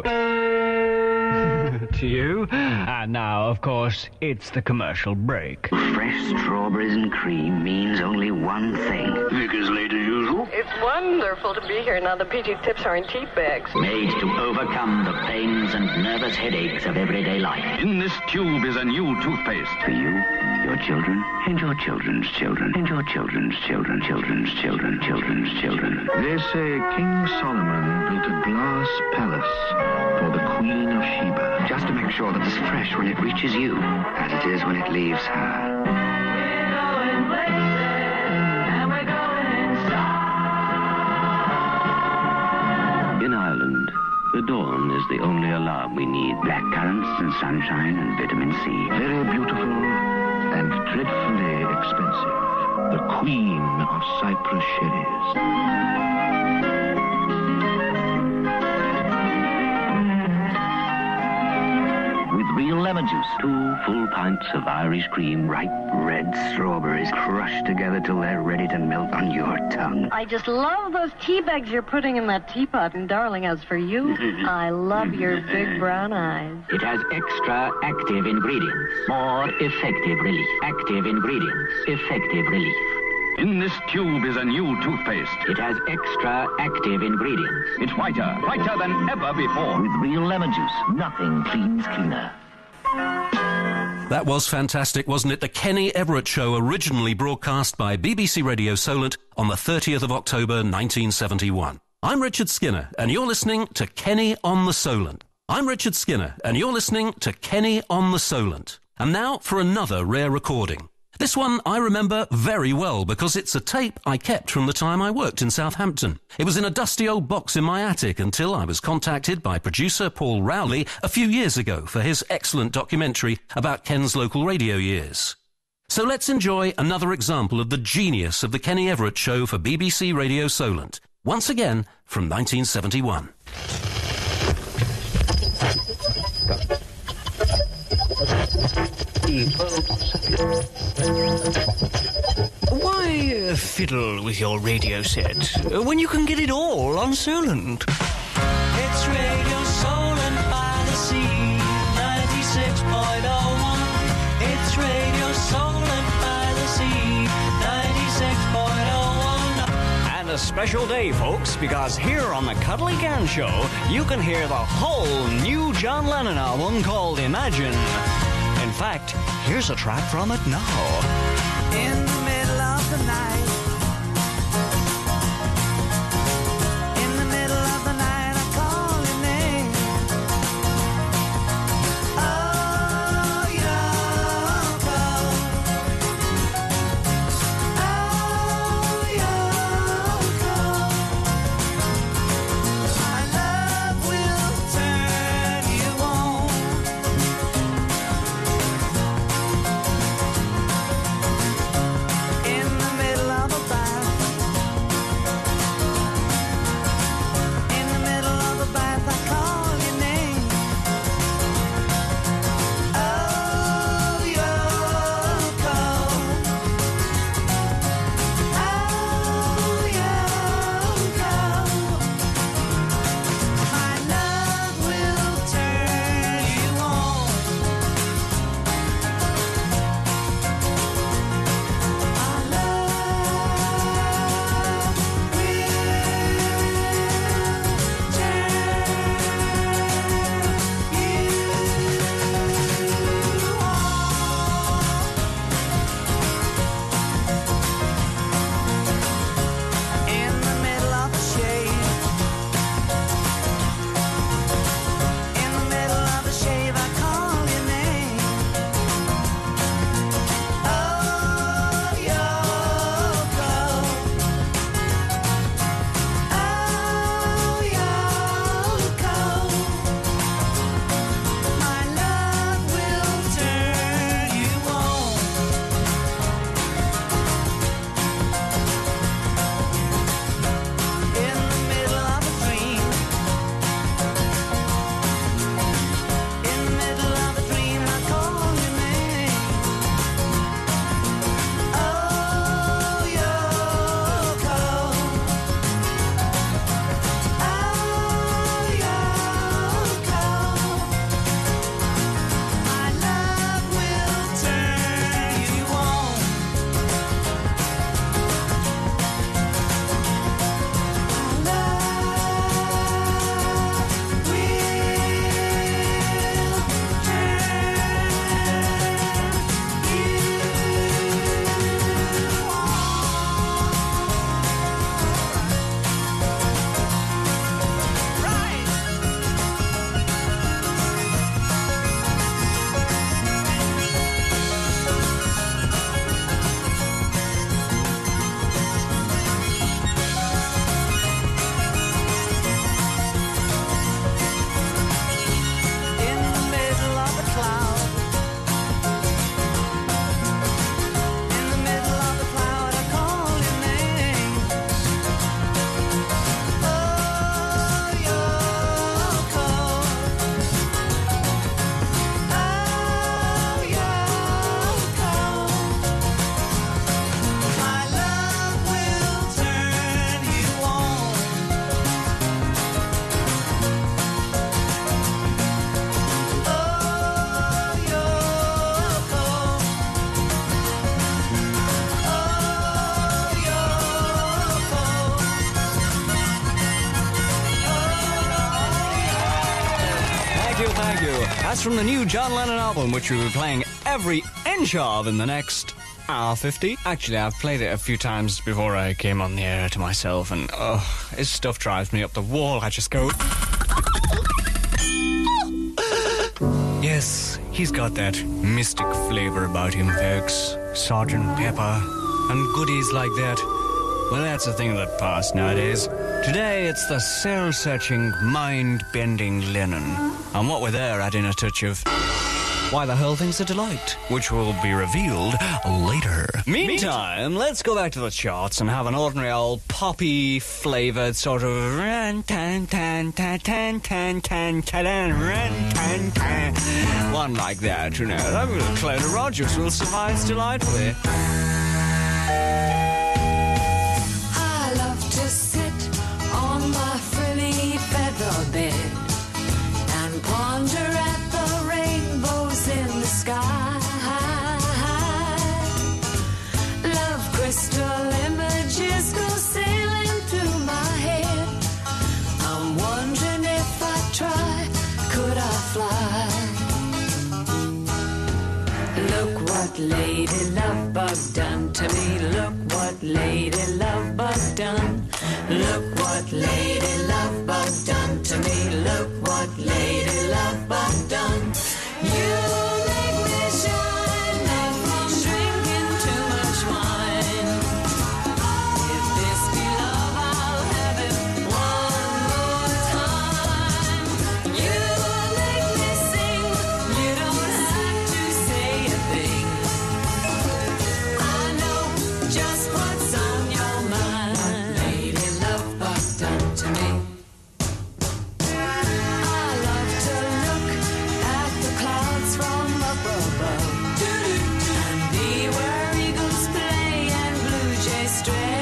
to you. And now, of course, it's the commercial break. Fresh strawberries and cream means only one thing. Vickers late as usual. It's wonderful to be here now the PG tips are in teat bags. Made to overcome the pains and nervous headaches of everyday life. In this tube is a new toothpaste. For you, your children, and your children's children, and your children's children, children's children, children's children. They say King Solomon built a glass palace for the Queen of Sheba. Just to make sure that it's fresh when it reaches you, as it is when it leaves her. In Ireland, the dawn is the only alarm we need. Black currants and sunshine and vitamin C. Very beautiful and dreadfully expensive. The Queen of Cyprus Sherries. With real lemon juice. 2 full pints of Irish cream. Ripe red strawberries crushed together till they're ready to melt on your tongue. I just love those tea bags you're putting in that teapot. And darling, as for you, I love your big brown eyes. It has extra active ingredients. More effective relief. Active ingredients. Effective relief. In this tube is a new toothpaste. It has extra active ingredients. It's whiter than ever before. With real lemon juice, nothing cleans cleaner. That was fantastic, wasn't it? The Kenny Everett Show, originally broadcast by BBC Radio Solent on the 30th of October 1971. I'm Richard Skinner, and you're listening to Kenny on the Solent. I'm Richard Skinner, and you're listening to Kenny on the Solent. And now for another rare recording. This one I remember very well because it's a tape I kept from the time I worked in Southampton. It was in a dusty old box in my attic until I was contacted by producer Paul Rowley a few years ago for his excellent documentary about Ken's local radio years. So let's enjoy another example of the genius of the Kenny Everett Show for BBC Radio Solent. Once again from 1971. Why fiddle with your radio set when you can get it all on Solent? It's Radio Solent by the Sea, 96.01. It's Radio Solent by the Sea, 96.01. And a special day, folks, because here on the Cuddly Can Show, you can hear the whole new John Lennon album called Imagine. In fact, here's a track from it now. In the middle of the night, in the middle of the night, I call your name. Oh, Yoko. Oh, Yoko. My love will turn you on. In the middle of thank you. That's from the new John Lennon album, which we'll be playing every inch of in the next hour 50. Actually, I've played it a few times before I came on the air to myself, and his stuff drives me up the wall. I just go... Yes, he's got that mystic flavour about him, folks. Sgt. Pepper and goodies like that. Well, that's a thing of the past nowadays. Today, it's the soul-searching, mind-bending Lennon. And what with her adding a touch of... why the whole thing's a delight, which will be revealed later. Meantime, let's go back to the charts and have an ordinary old poppy-flavoured sort of one like that, you know. That little Clodagh Rogers will suffice delightfully. I love to sit on my frilly feather bed and ponder at the rainbows in the sky. Love crystal images go sailing through my head. I'm wondering if I try, could I fly? Look what Lady Lovebug done to me. Look what Lady Lovebug done. Look what Lady Lovebug done to me. Look what Lady Lovebug done. You make me shine, not from drinking too much wine. If this be love, I'll have it one more time. You make me sing, you don't have to say a thing. I know just what's on your mind. What Lady Lovebug done to me. I love to look at the clouds from up above and be where eagles play and blue jays stray.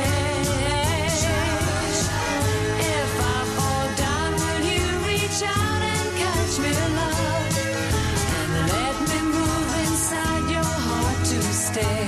If I fall down, will you reach out and catch me, love, and let me move inside your heart to stay?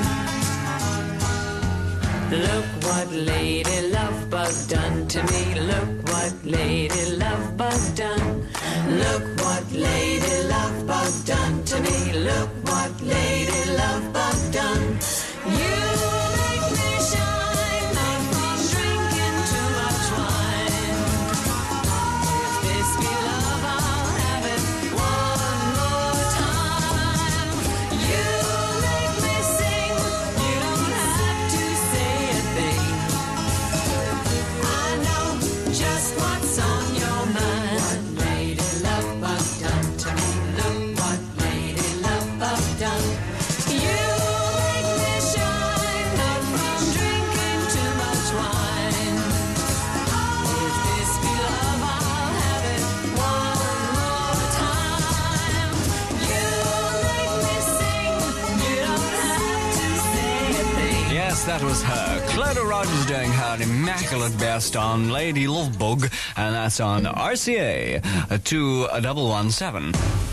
Look what Lady Lovebug done to me. Look what Lady Lovebug done. Look what Lady Lovebug done to me. Look what Lady Lovebug done. You make me shine, not from drinking too much wine. If this be love, I'll have it one more time. You make me sing, you don't have to say a thing. I know just what's on your mind. What Lady Lovebug done to me. Look what Lady Lovebug done. You make me shine, not from drinking too much wine. If this be love, I'll have it one more time. You make me sing, you don't have to say a thing. Yes, that was her. Clodagh Rogers doing her immaculate best on Lady Lovebug, and that's on RCA 2117.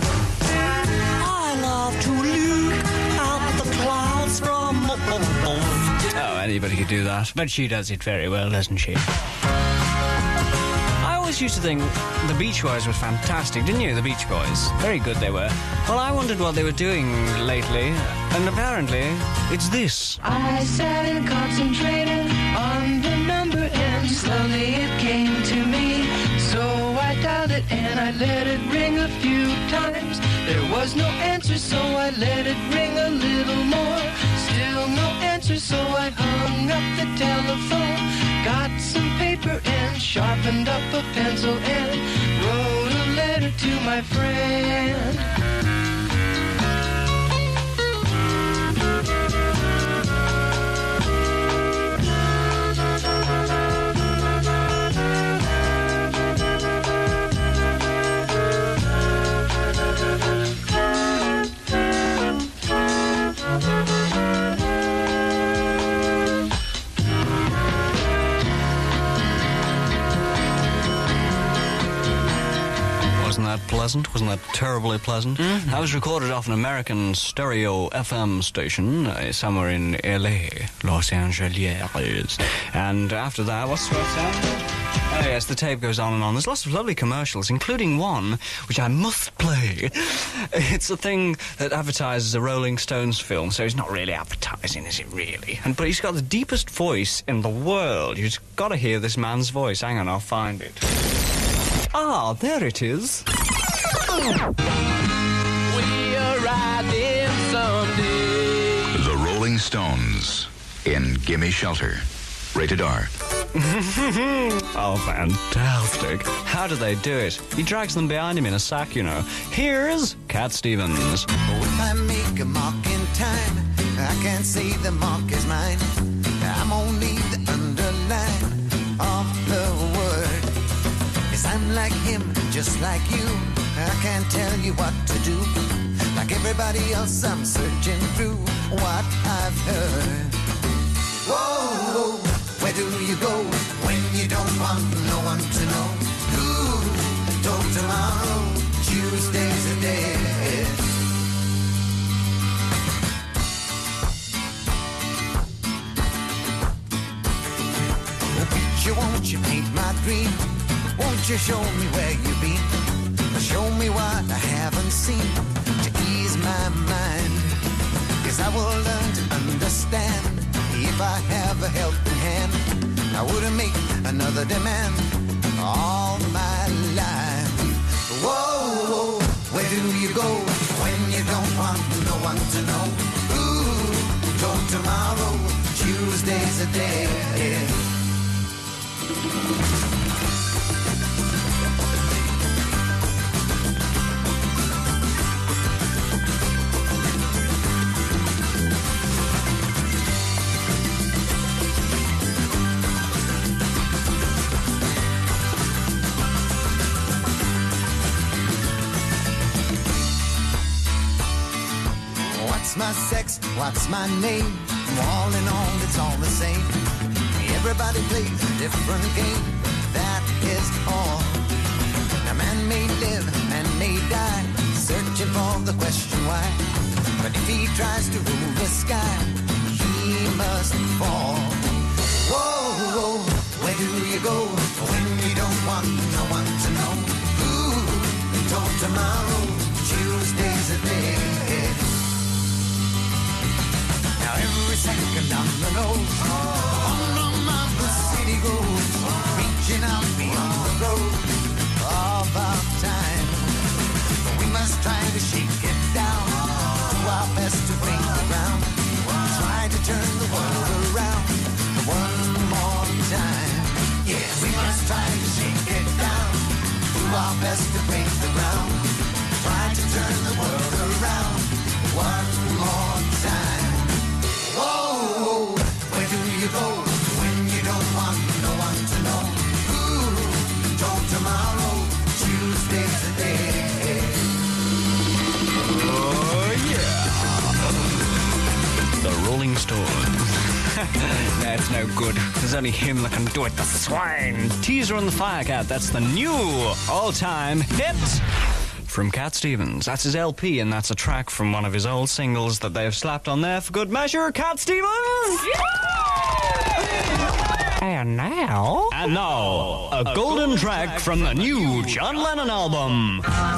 I love to look at the clouds from above. Oh, anybody could do that. But she does it very well, doesn't she? I always used to think the Beach Boys were fantastic, didn't you? The Beach Boys. Very good they were. Well, I wondered what they were doing lately, and apparently it's this. I sat and concentrated on the number and slowly it came to me. So I dialed it and I let it ring a few times. There was no answer, so I let it ring a little more. Still no answer, so I hung up the telephone. Got some paper and sharpened up a pencil and wrote a letter to my friend. Wasn't that pleasant? Wasn't that terribly pleasant? Mm-hmm. That was recorded off an American stereo FM station somewhere in LA, Los Angeles. And after that, what's that sound? Oh yes, the tape goes on and on. There's lots of lovely commercials, including one which I must play. It's a thing that advertises a Rolling Stones film, so it's not really advertising, is it really? But he's got the deepest voice in the world. You've got to hear this man's voice. Hang on, I'll find it. Ah, there it is. We are riding someday. The Rolling Stones in Gimme Shelter. Rated R. Oh, fantastic. How do they do it? He drags them behind him in a sack, you know. Here's Cat Stevens. If I make a mark in time, I can't say the mark is mine. I'm only the underline of the word. 'Cause I'm like him, just like you. I can't tell you what to do. Like everybody else, I'm searching through what I've heard. Whoa, where do you go when you don't want no one to know? Ooh, don't tomorrow, Tuesday's a day. Oh, picture, won't you paint my dream? Won't you show me where you've been? Show me what I haven't seen to ease my mind. 'Cause I will learn to understand if I have a helping hand. I wouldn't make another demand all my life. Whoa, where do you go when you don't want no one to know? Ooh, don't tomorrow, Tuesday's a day. What's my sex? What's my name? All in all, it's all the same. Everybody plays a different game, that is all. A man may live, man may die, searching for the question why. But if he tries to rule the sky, he must fall. Whoa, where do you go when you don't want no one to know? Ooh, don't tomorrow, Tuesday's a day. Now every second on the nose, on the city goes, reaching out beyond the road of our time. But we must try to shake it down, do our best to break the ground, try to turn the world around one more time. Yes, we must try to shake it down, do our best to break the ground, try to turn the world around one more time. Whoa, where do you go when you don't want no one to know? Ooh, don't tomorrow, Tuesday's the day. Oh, yeah. The Rolling Stones. That's no good. There's only him that can do it, the swine. Teaser on the Firecat, that's the new all-time hit from Cat Stevens. That's his LP, and that's a track from one of his old singles that they've slapped on there for good measure. Cat Stevens! And now, a golden track from the new John Lennon album.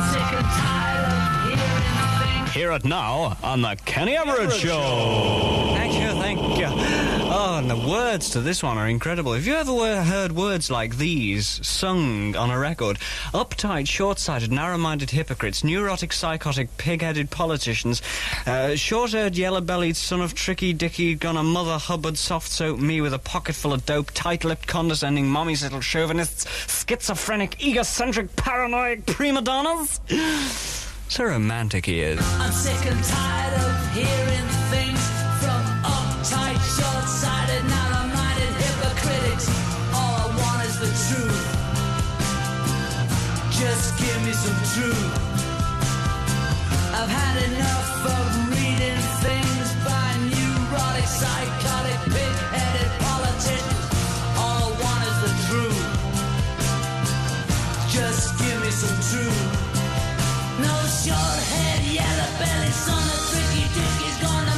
Hear it now on the Kenny Everett Show. Thank you. Oh, and the words to this one are incredible. Have you ever heard words like these sung on a record? Uptight, short-sighted, narrow-minded hypocrites, neurotic, psychotic, pig-headed politicians, short-haired, yellow-bellied son of Tricky Dicky, gonna mother Hubbard, soft-soap me with a pocket full of dope, tight-lipped, condescending, mommy's little chauvinists, schizophrenic, egocentric, paranoid prima donnas. So romantic he is. I'm sick and tired of hearing things from uptight, short-sighted, narrow-minded hypocrites. All I want is the truth. Just give me some truth. I've had enough of reading things by neurotic, psychotic, pig-headed politicians. All I want is the truth. Just give me some truth. No short-head, yellow-bellied son of Tricky Dicky's gonna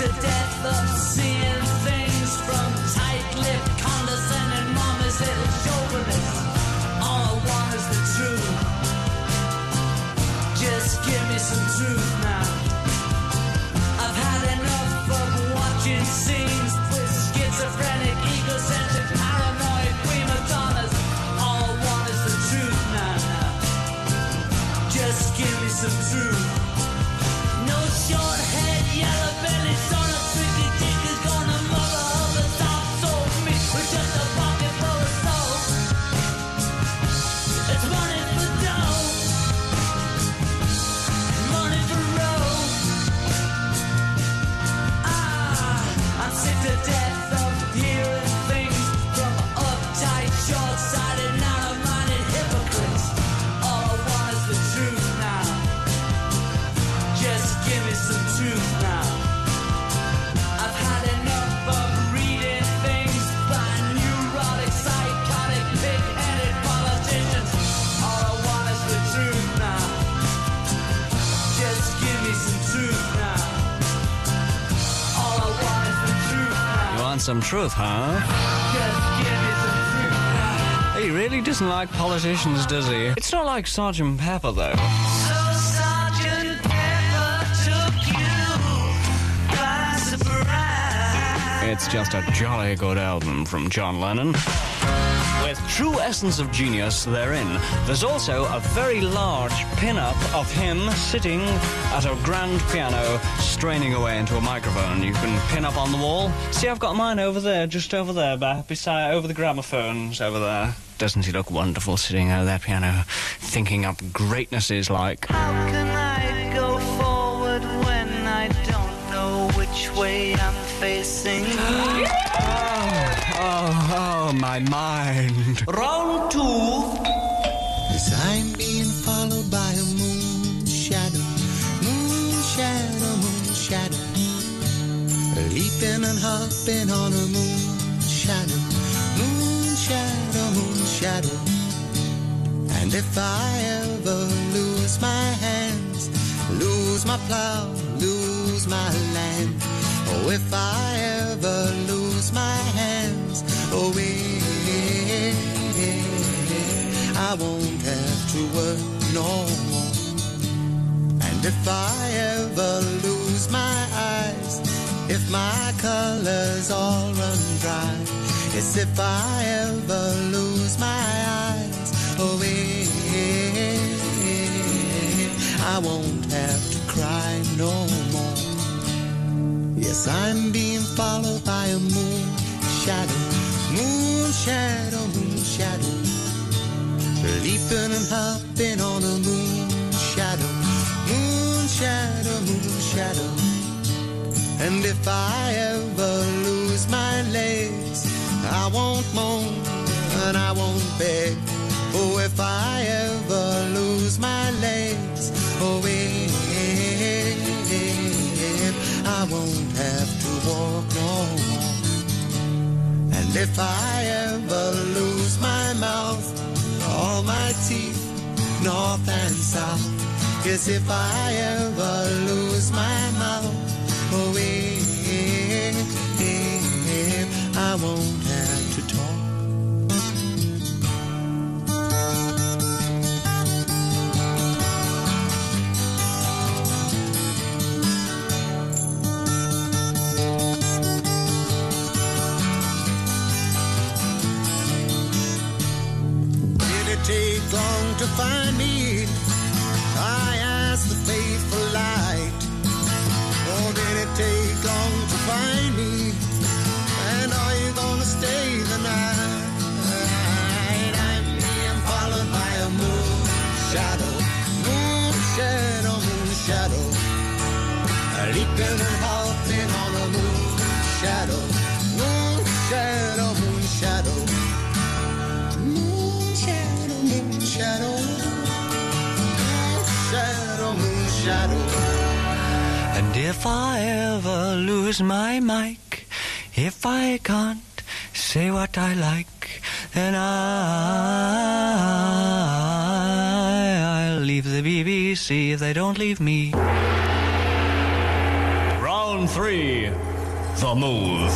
to death of seeing things from tight-lipped, condescending mama's little chauvinists. All I want is the truth. Just give me some truth now. I've had enough of watching scenes with schizophrenic, egocentric, paranoid prima donnas. All I want is the truth now. Just give me some truth. No short head, yellow belly, son of tricky dick is gonna mother of the soft soul me with just a pocket full of soul. It's money for dough, money for road. I'm sick to death of hearing things from uptight, short-sighted, narrow-minded hypocrites. All I want is the truth now. Just give me some truth now. I've had enough of reading things by neurotic, psychotic, pig-headed politicians. All I want is the truth now. Just give me some truth now. All I want is the truth now. You want some truth, huh? Just give me some truth now. He really doesn't like politicians, does he? It's not like Sgt. Pepper, though. So Sergeant Pepper took you by surprise. It's just a jolly good album from John Lennon. With true essence of genius therein. There's also a very large pin-up of him sitting at a grand piano, straining away into a microphone. You can pin up on the wall. See, I've got mine over there, just over there, beside, over the gramophones over there. Doesn't he look wonderful sitting at that piano, thinking up greatnesses like... How can I go forward when I don't know which way I'm facing? Oh, my mind. Round two. Yes, I'm being followed by a moon shadow, moon shadow, moon shadow. Leaping and hopping on a moon shadow, moon shadow, moon shadow. And if I ever lose my hands, lose my plow, lose my land, oh, if I ever lose my hands, oh, I won't have to work no more. And if I ever lose my eyes, if my colors all run dry, yes, if I ever lose my eyes, oh, I won't have to cry no more. Yes, I'm being followed by a moon shadow, moon shadow, moon shadow. Leaping and hopping on a moon shadow, moon shadow, moon shadow. And if I ever lose my legs, I won't moan and I won't beg. Oh, if I ever lose my legs, oh, I won't have to walk no more. And if I ever lose my mouth, all my teeth, north and south, yes, if I ever lose my mouth, oh, I won't have to talk. Take long to find me, I asked the faithful light. Oh, did it take long to find me? And are you gonna stay the night? I'm being followed by a moon shadow, moon shadow, moon shadow. Leaping and hopping on a moon shadow, moon shadow, moon shadow. Shadow, shadow, moon shadow. And if I ever lose my mic, if I can't say what I like, then I'll leave the BBC if they don't leave me. Round on 3. The Move.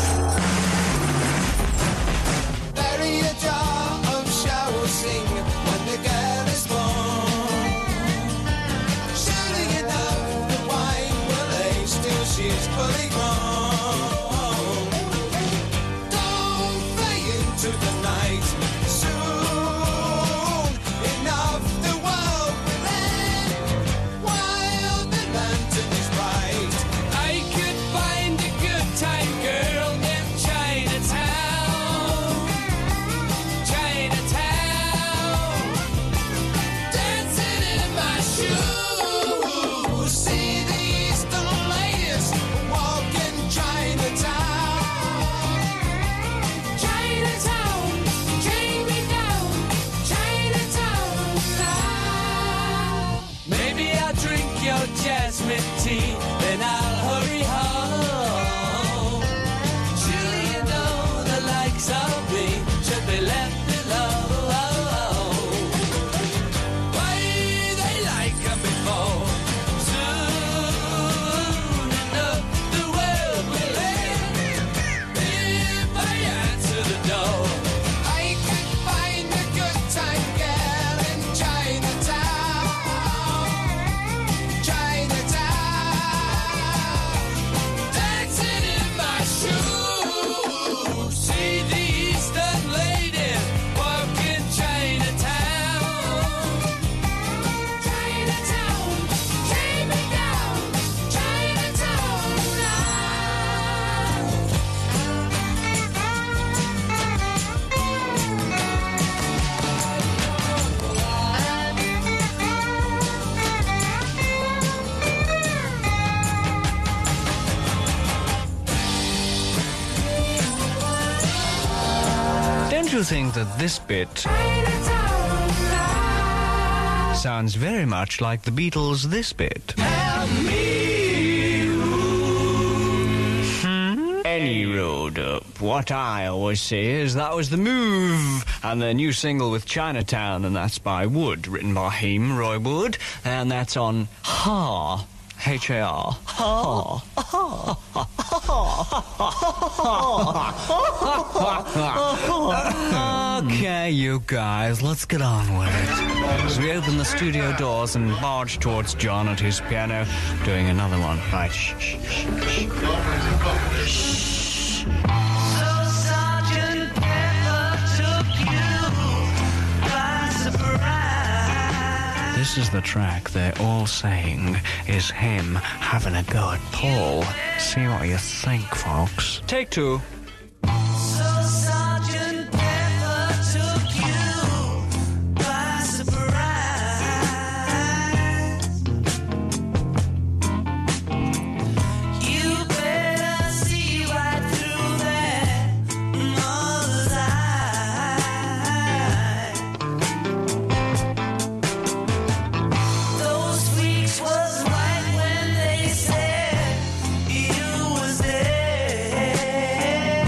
Bury a jar of shower sing when the girl is born. Surely enough, the wine will age till she's fully grown. Don't fade into the night. Soon enough, the world will end while the lantern is bright. I could find a good time girl in Chinatown. Chinatown. Dancing in my shoes. See the Eastern ladies walk in Chinatown. Chinatown. Take me down. Chinatown now. Maybe I'll drink your jasmine tea, then I'll hurry home. Surely you know the likes of me should be left alone. Why they like 'em before? Soon enough, the world will end if I answer the door. I could find a good time girl in Chinatown. Chinatown. Dancing in my shoes. See the Eastern lady walk in Chinatown. Chinatown. Take me down. Chinatown now. Don't you think that this bit sounds very much like the Beatles' this bit? Any road up. What I always say is that was The Move, and their new single with Chinatown, and that's by Wood, written by him, Roy Wood, and that's on Ha. H-A-R. Ha. Okay, you guys, let's get on with it. As we open the studio doors and march towards John at his piano, doing another one. Right, shh, shh, shh, shh. So Sergeant Pepper took you by surprise. This is the track they're all saying is him having a go at Paul. See what you think, folks. Take 2. So Sergeant Pepper took you by surprise. You better see right through that mother's eye. Those freaks was right when they said you was there.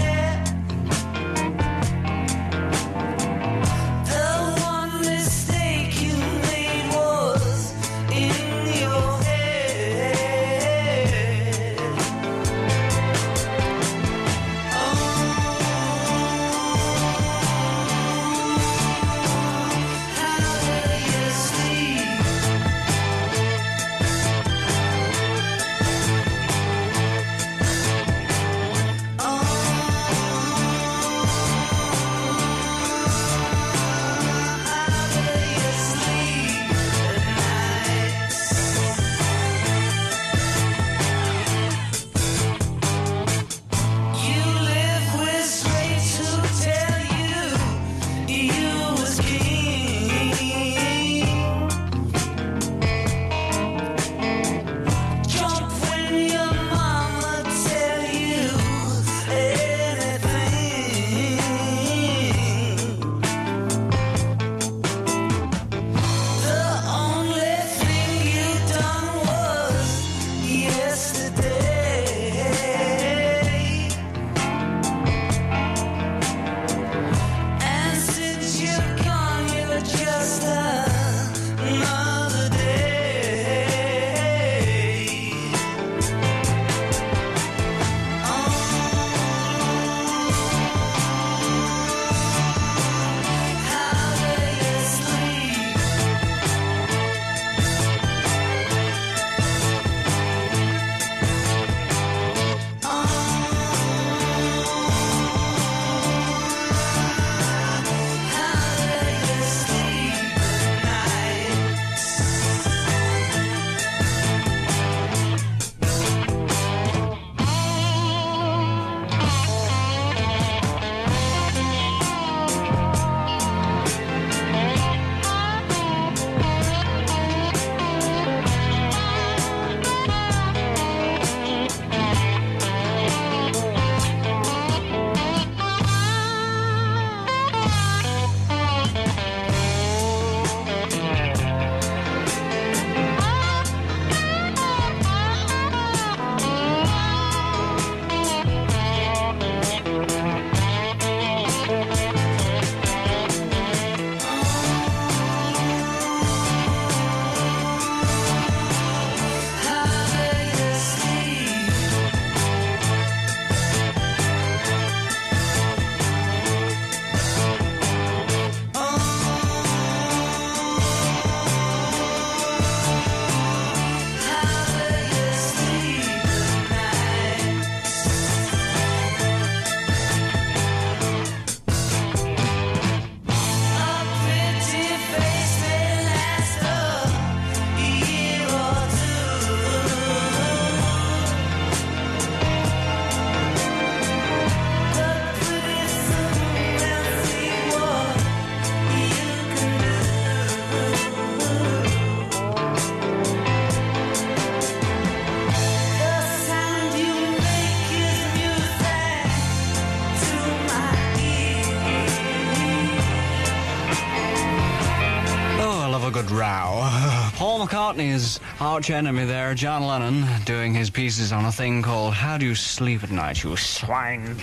Paul McCartney's arch enemy there, John Lennon, doing his pieces on a thing called How Do You Sleep at Night, You Swine?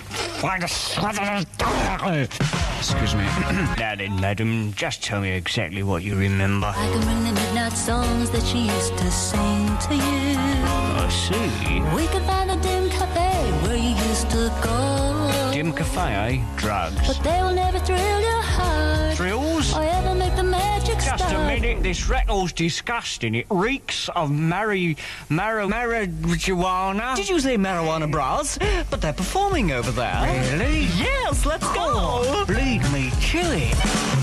Excuse me. Daddy, madam, just tell me exactly what you remember. I can bring the midnight songs that she used to sing to you. I see. We could find a dim cafe where you used to go. Dim cafe, eh? Drugs. But they will never thrill your heart. Thrills? Or ever make the magic start. Just a minute, this record's disgusting. It reeks of marijuana. Did you say marijuana bras? But they're performing over there. Really? Yes, let's go. Oh, bleed me chilly.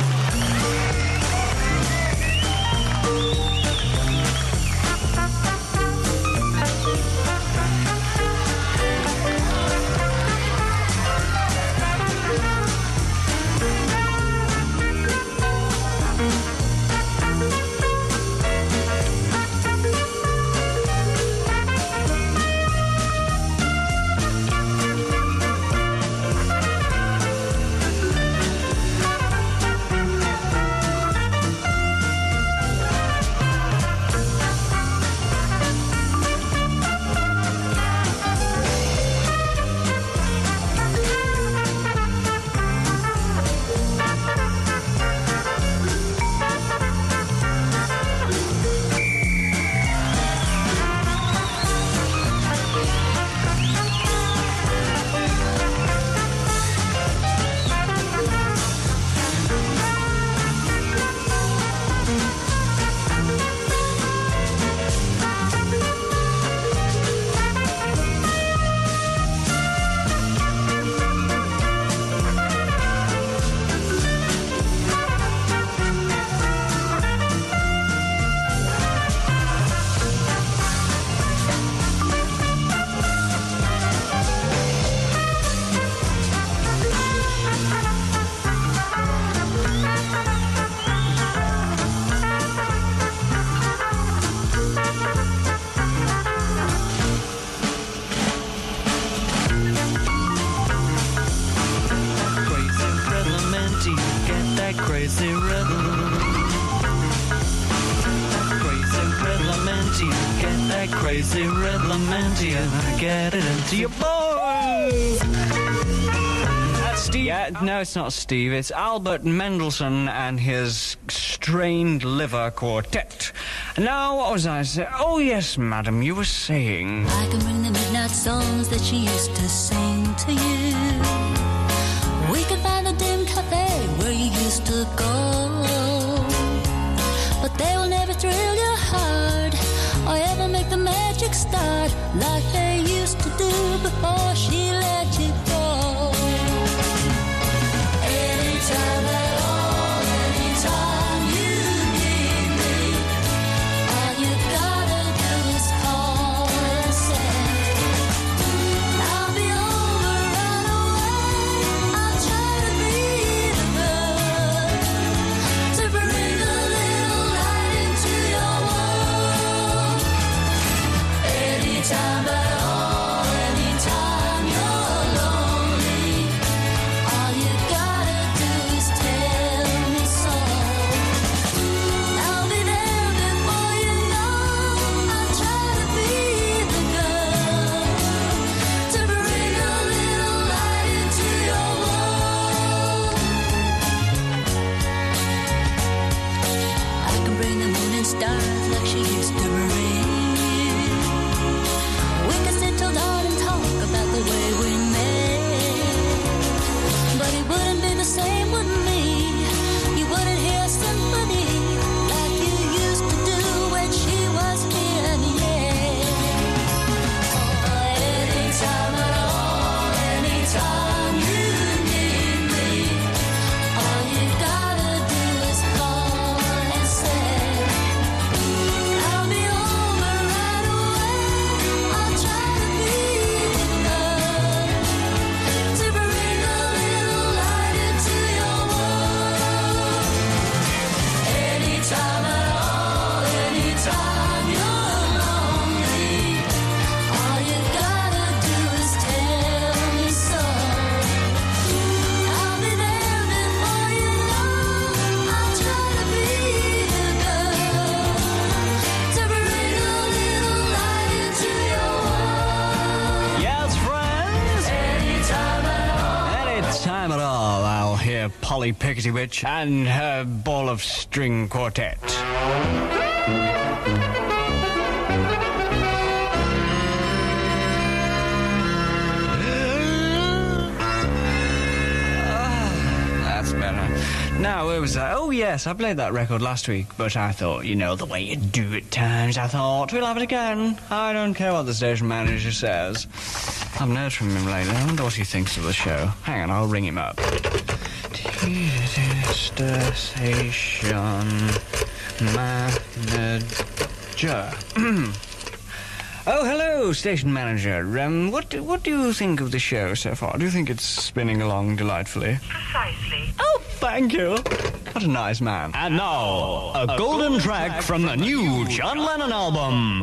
Crazy rhythm. Crazy rhythm into you. Get that crazy rhythm into you. Get it into your boys. That's Steve. Yeah, no, it's not Steve. It's Albert Mendelssohn and his Strained Liver Quartet. Now, what was I saying? Oh, yes, madam, you were saying... I can bring the midnight songs that she used to sing to you. We could find a dim cafe where you used to go. But they will never thrill your heart or ever make the magic start like they used to do before she let you go. Anytime at all, anytime you need me, all you gotta do is call and say, I'll be over right away. I'll try to be the good to bring a little light into your world. Anytime at all, anytime you dear Polly Pickety Witch and her ball of string quartet. That's better. Now, where was I? Oh, yes, I played that record last week, but I thought, you know, the way you do at times, I thought, we'll have it again. I don't care what the station manager says. I haven't heard from him lately. I wonder what he thinks of the show. Hang on, I'll ring him up. Station manager. Oh, hello, station manager. What do you think of the show so far? Do you think it's spinning along delightfully? Precisely. Oh, thank you. What a nice man. And now, a golden track from the new John Lennon album.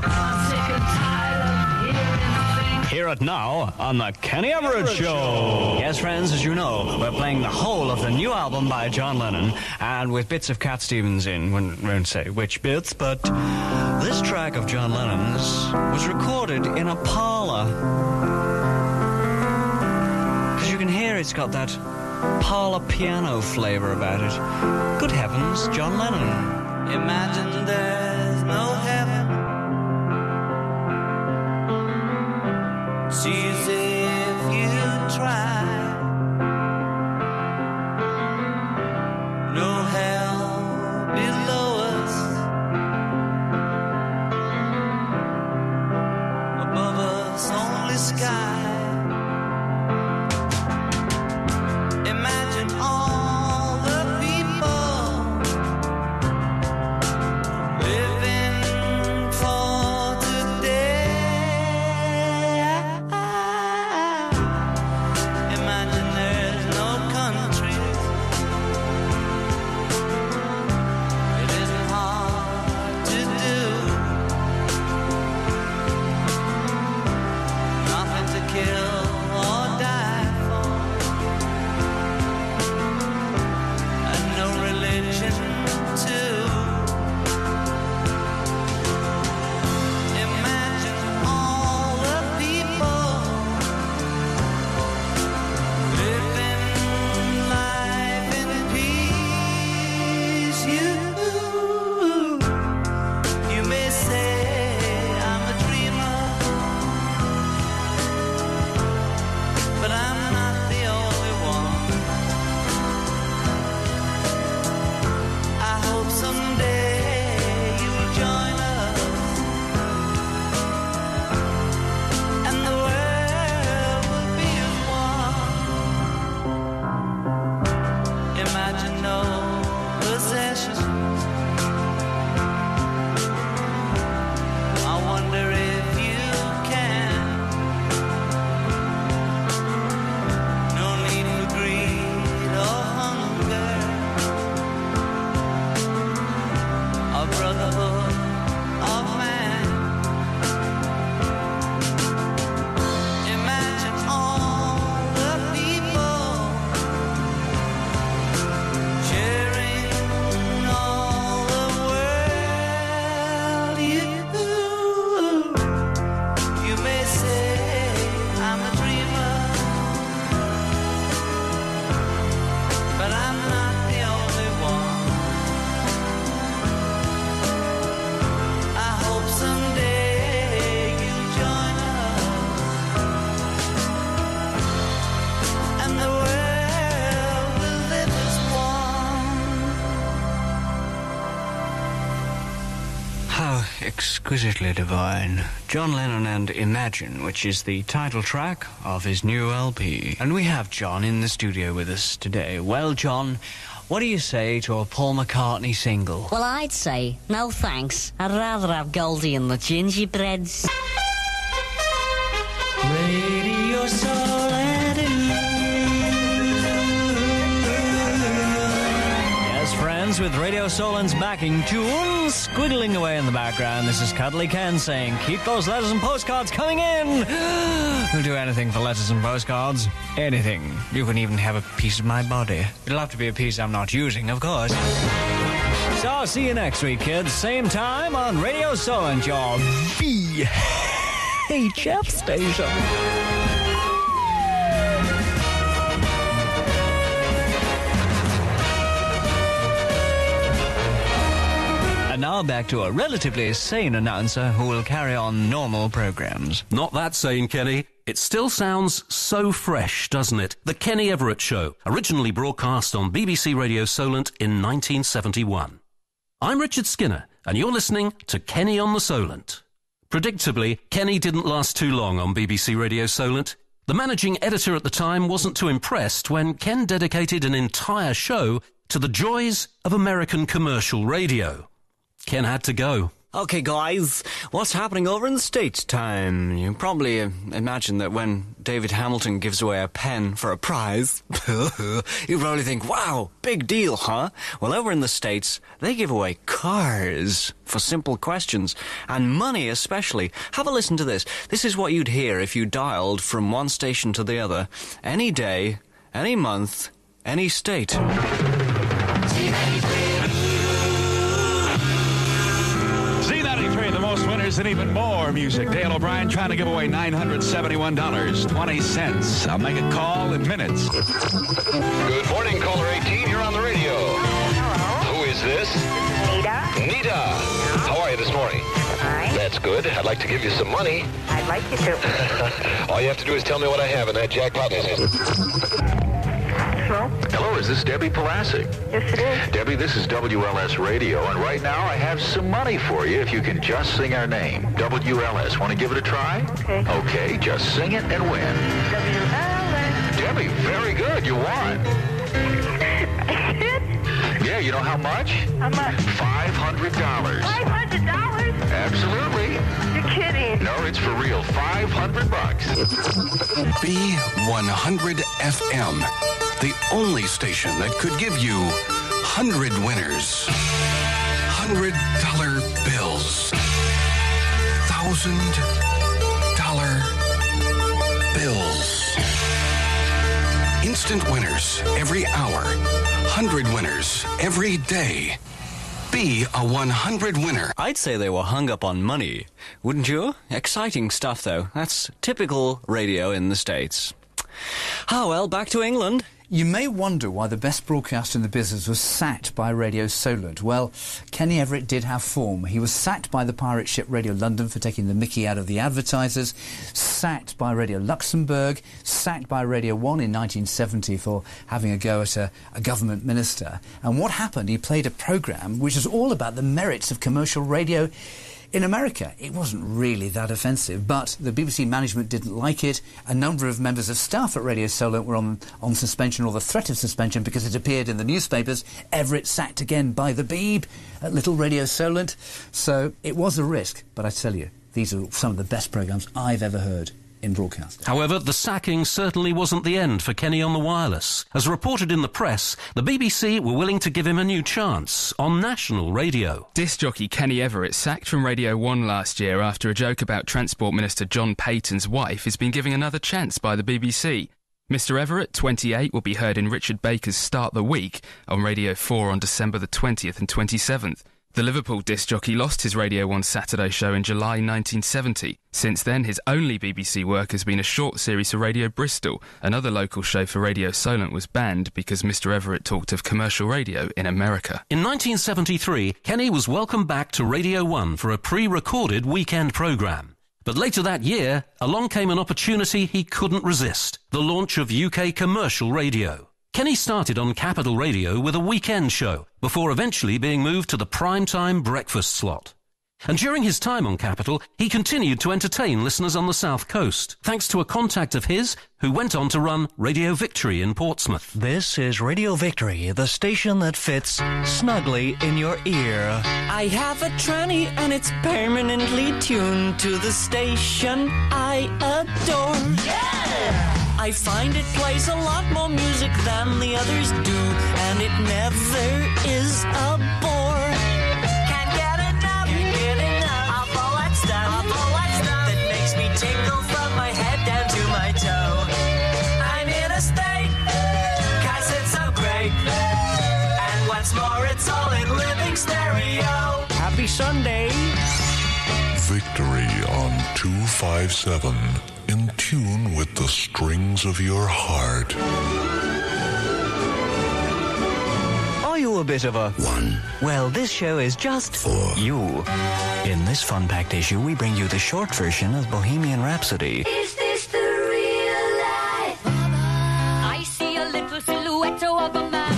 Hear it now on the Kenny Everett Show. Yes, friends, as you know, we're playing the whole of the new album by John Lennon, and with bits of Cat Stevens in. Won't say which bits, but this track of John Lennon's was recorded in a parlour. Because you can hear it's got that parlour piano flavour about it. Good heavens, John Lennon. Imagine there's no heaven. See as if you try. No hell below us. Above us only sky. Imagine all the people living for today. Imagine there's no countries. It isn't hard to do. Nothing to kill or die for. And no religion too. Imagine all the people living life in peace. You may say I'm a dreamer, but I'm not the only one. I hope someday you'll join us, and the world will be as one. Imagine no possessions. I wonder if you can. No need for greed or hunger. A brotherhood of man. Imagine all the people sharing all the world. You may say I'm a dreamer, but I'm not the only one. I hope someday you'll join us, and the world will live as one. How exquisitely divine. John Lennon and Imagine, which is the title track of his new LP. And we have John in the studio with us today. Well, John, what do you say to a Paul McCartney single? Well, I'd say, no thanks. I'd rather have Goldie and the gingerbreads. Radio Soul Yes, friends, with Radio Solan's backing tunes squiggling away in the background, this is Cuddly Ken saying, keep those letters and postcards coming in. We'll do anything for letters and postcards. Anything. You can even have a piece of my body. It'll have to be a piece I'm not using, of course. So I'll see you next week, kids. Same time on Radio Solan, your VHF station. And now back to a relatively sane announcer who will carry on normal programs. Not that sane, Kenny. It still sounds so fresh, doesn't it? The Kenny Everett Show, originally broadcast on BBC Radio Solent in 1971. I'm Richard Skinner, and you're listening to Kenny on the Solent. Predictably, Kenny didn't last too long on BBC Radio Solent. The managing editor at the time wasn't too impressed when Ken dedicated an entire show to the joys of American commercial radio. Ken had to go. Okay, guys, what's happening over in the States time? You probably imagine that when David Hamilton gives away a pen for a prize, you probably think, wow, big deal, huh? Well, over in the States, they give away cars for simple questions, and money especially. Have a listen to this. This is what you'd hear if you dialed from one station to the other, any day, any month, any state. Z93, the most winners and even more music. Dale O'Brien trying to give away $971.20. I'll make a call in minutes. Good morning, caller 18. You're on the radio. Hello. Who is this? Nita. Nita. How are you this morning? Fine. That's good. I'd like to give you some money. I'd like you to. All you have to do is tell me what I have in that jackpot list. Hello? Hello, is this Debbie Pulaski? Yes, it is. Debbie, this is WLS Radio, and right now I have some money for you if you can just sing our name. WLS. Want to give it a try? Okay. Okay, just sing it and win. WLS. Debbie, very good. You won. Yeah, you know how much? How much? $500. $500? Absolutely. You're kidding. No, it's for real. $500. B100 FM, the only station that could give you 100 winners, $100 bills, $1,000 bills. Instant winners every hour, 100 winners every day. Be a 100 winner. I'd say they were hung up on money, wouldn't you? Exciting stuff, though. That's typical radio in the States. Ah, well, back to England. You may wonder why the best broadcaster in the business was sacked by Radio Solent. Well, Kenny Everett did have form. He was sacked by the pirate ship Radio London for taking the mickey out of the advertisers, sacked by Radio Luxembourg, sacked by Radio 1 in 1970 for having a go at a government minister. And what happened? He played a programme which was all about the merits of commercial radio in America. It wasn't really that offensive, but the BBC management didn't like it. A number of members of staff at Radio Solent were on suspension, or the threat of suspension, because it appeared in the newspapers. Everett sacked again by the Beeb at Little Radio Solent. So it was a risk, but I tell you, these are some of the best programmes I've ever heard in broadcasting. However, the sacking certainly wasn't the end for Kenny on the Wireless. As reported in the press, the BBC were willing to give him a new chance on national radio. Disc jockey Kenny Everett, sacked from Radio 1 last year after a joke about Transport Minister John Payton's wife, has been given another chance by the BBC. Mr Everett, 28, will be heard in Richard Baker's Start the Week on Radio 4 on December the 20th and 27th. The Liverpool disc jockey lost his Radio 1 Saturday show in July 1970. Since then, his only BBC work has been a short series for Radio Bristol. Another local show for Radio Solent was banned because Mr Everett talked of commercial radio in America. In 1973, Kenny was welcomed back to Radio 1 for a pre-recorded weekend programme. But later that year, along came an opportunity he couldn't resist: the launch of UK commercial radio. Kenny started on Capital Radio with a weekend show, before eventually being moved to the primetime breakfast slot. And during his time on Capital, he continued to entertain listeners on the South Coast, thanks to a contact of his who went on to run Radio Victory in Portsmouth. This is Radio Victory, the station that fits snugly in your ear. I have a tranny and it's permanently tuned to the station I adore. Yeah! I find it plays a lot more music than the others do, and it never is a bore. Can't get enough, of all that stuff, that makes me tingle from my head down to my toe. I'm in a state, 'cause it's so great, and what's more, it's all in living stereo. Happy Sunday. Victory on 257. In tune with the strings of your heart. Are you know a bit of a... 1. Well, this show is just... 4. You. In this fun-packed issue, we bring you the short version of Bohemian Rhapsody. Is this the real life? I see a little silhouette of a man.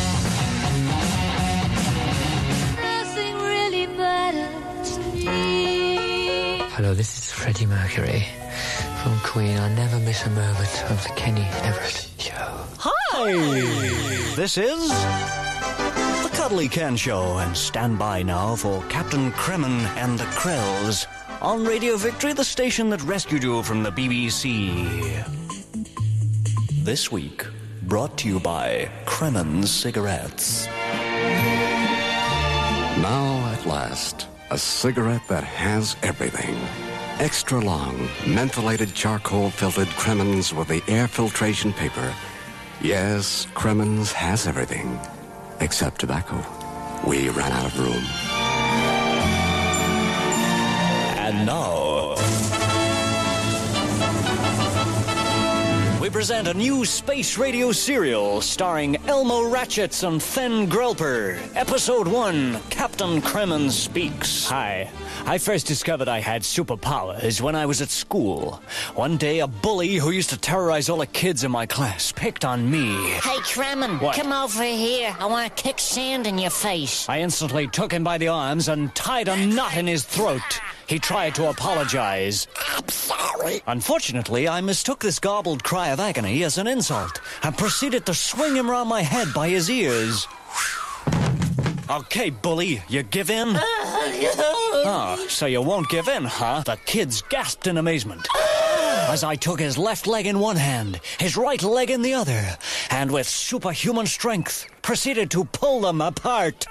Nothing really matters to me. Hello, this is Freddie Mercury from Queen. I never miss a moment of the Kenny Everett show. Hi! This is... The Cuddly Ken Show, and stand by now for Captain Kremen and the Krells on Radio Victory, the station that rescued you from the BBC. This week, brought to you by Kremen's Cigarettes. Now, at last, a cigarette that has everything. Extra long, mentholated charcoal-filtered Kremens with the air filtration paper. Yes, Kremens has everything. Except tobacco. We ran out of room. And now... we present a new space radio serial starring Elmo Ratchets and Fen Grelper. Episode 1, Captain Kremen Speaks. Hi. I first discovered I had superpowers when I was at school. One day, a bully who used to terrorize all the kids in my class picked on me. Hey, Kremen, What? come over here. I want to kick sand in your face. I instantly took him by the arms and tied a knot in his throat. He tried to apologize. I'm sorry. Unfortunately, I mistook this garbled cry of agony as an insult and proceeded to swing him round my head by his ears. Okay, bully, you give in? So you won't give in, huh? The kids gasped in amazement as I took his left leg in one hand, his right leg in the other, and with superhuman strength proceeded to pull them apart.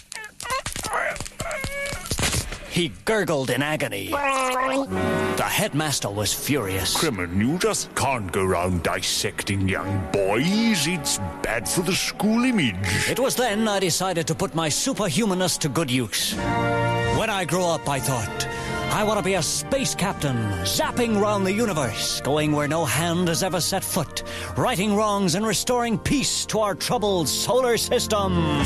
He gurgled in agony. The headmaster was furious. Kremen, you just can't go round dissecting young boys. It's bad for the school image. It was then I decided to put my superhumanness to good use. When I grow up, I thought, I want to be a space captain, zapping round the universe, going where no hand has ever set foot, righting wrongs and restoring peace to our troubled solar system.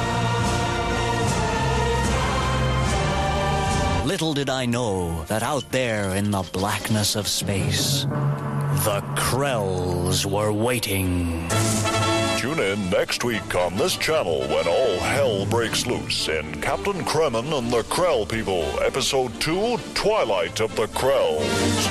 Little did I know that out there in the blackness of space, the Krells were waiting. Tune in next week on this channel when all hell breaks loose in Captain Kremen and the Krell People, Episode 2, Twilight of the Krells.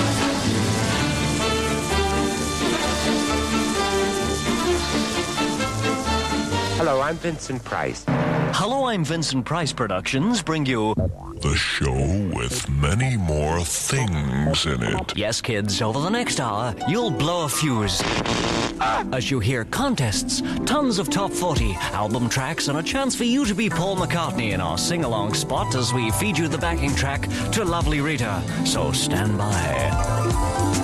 Hello, I'm Vincent Price. Hello, I'm Vincent Price Productions bring you... The show with many more things in it. Yes, kids, over the next hour, you'll blow a fuse. As you hear contests, tons of top 40, album tracks, and a chance for you to be Paul McCartney in our sing-along spot as we feed you the backing track to Lovely Rita. So stand by.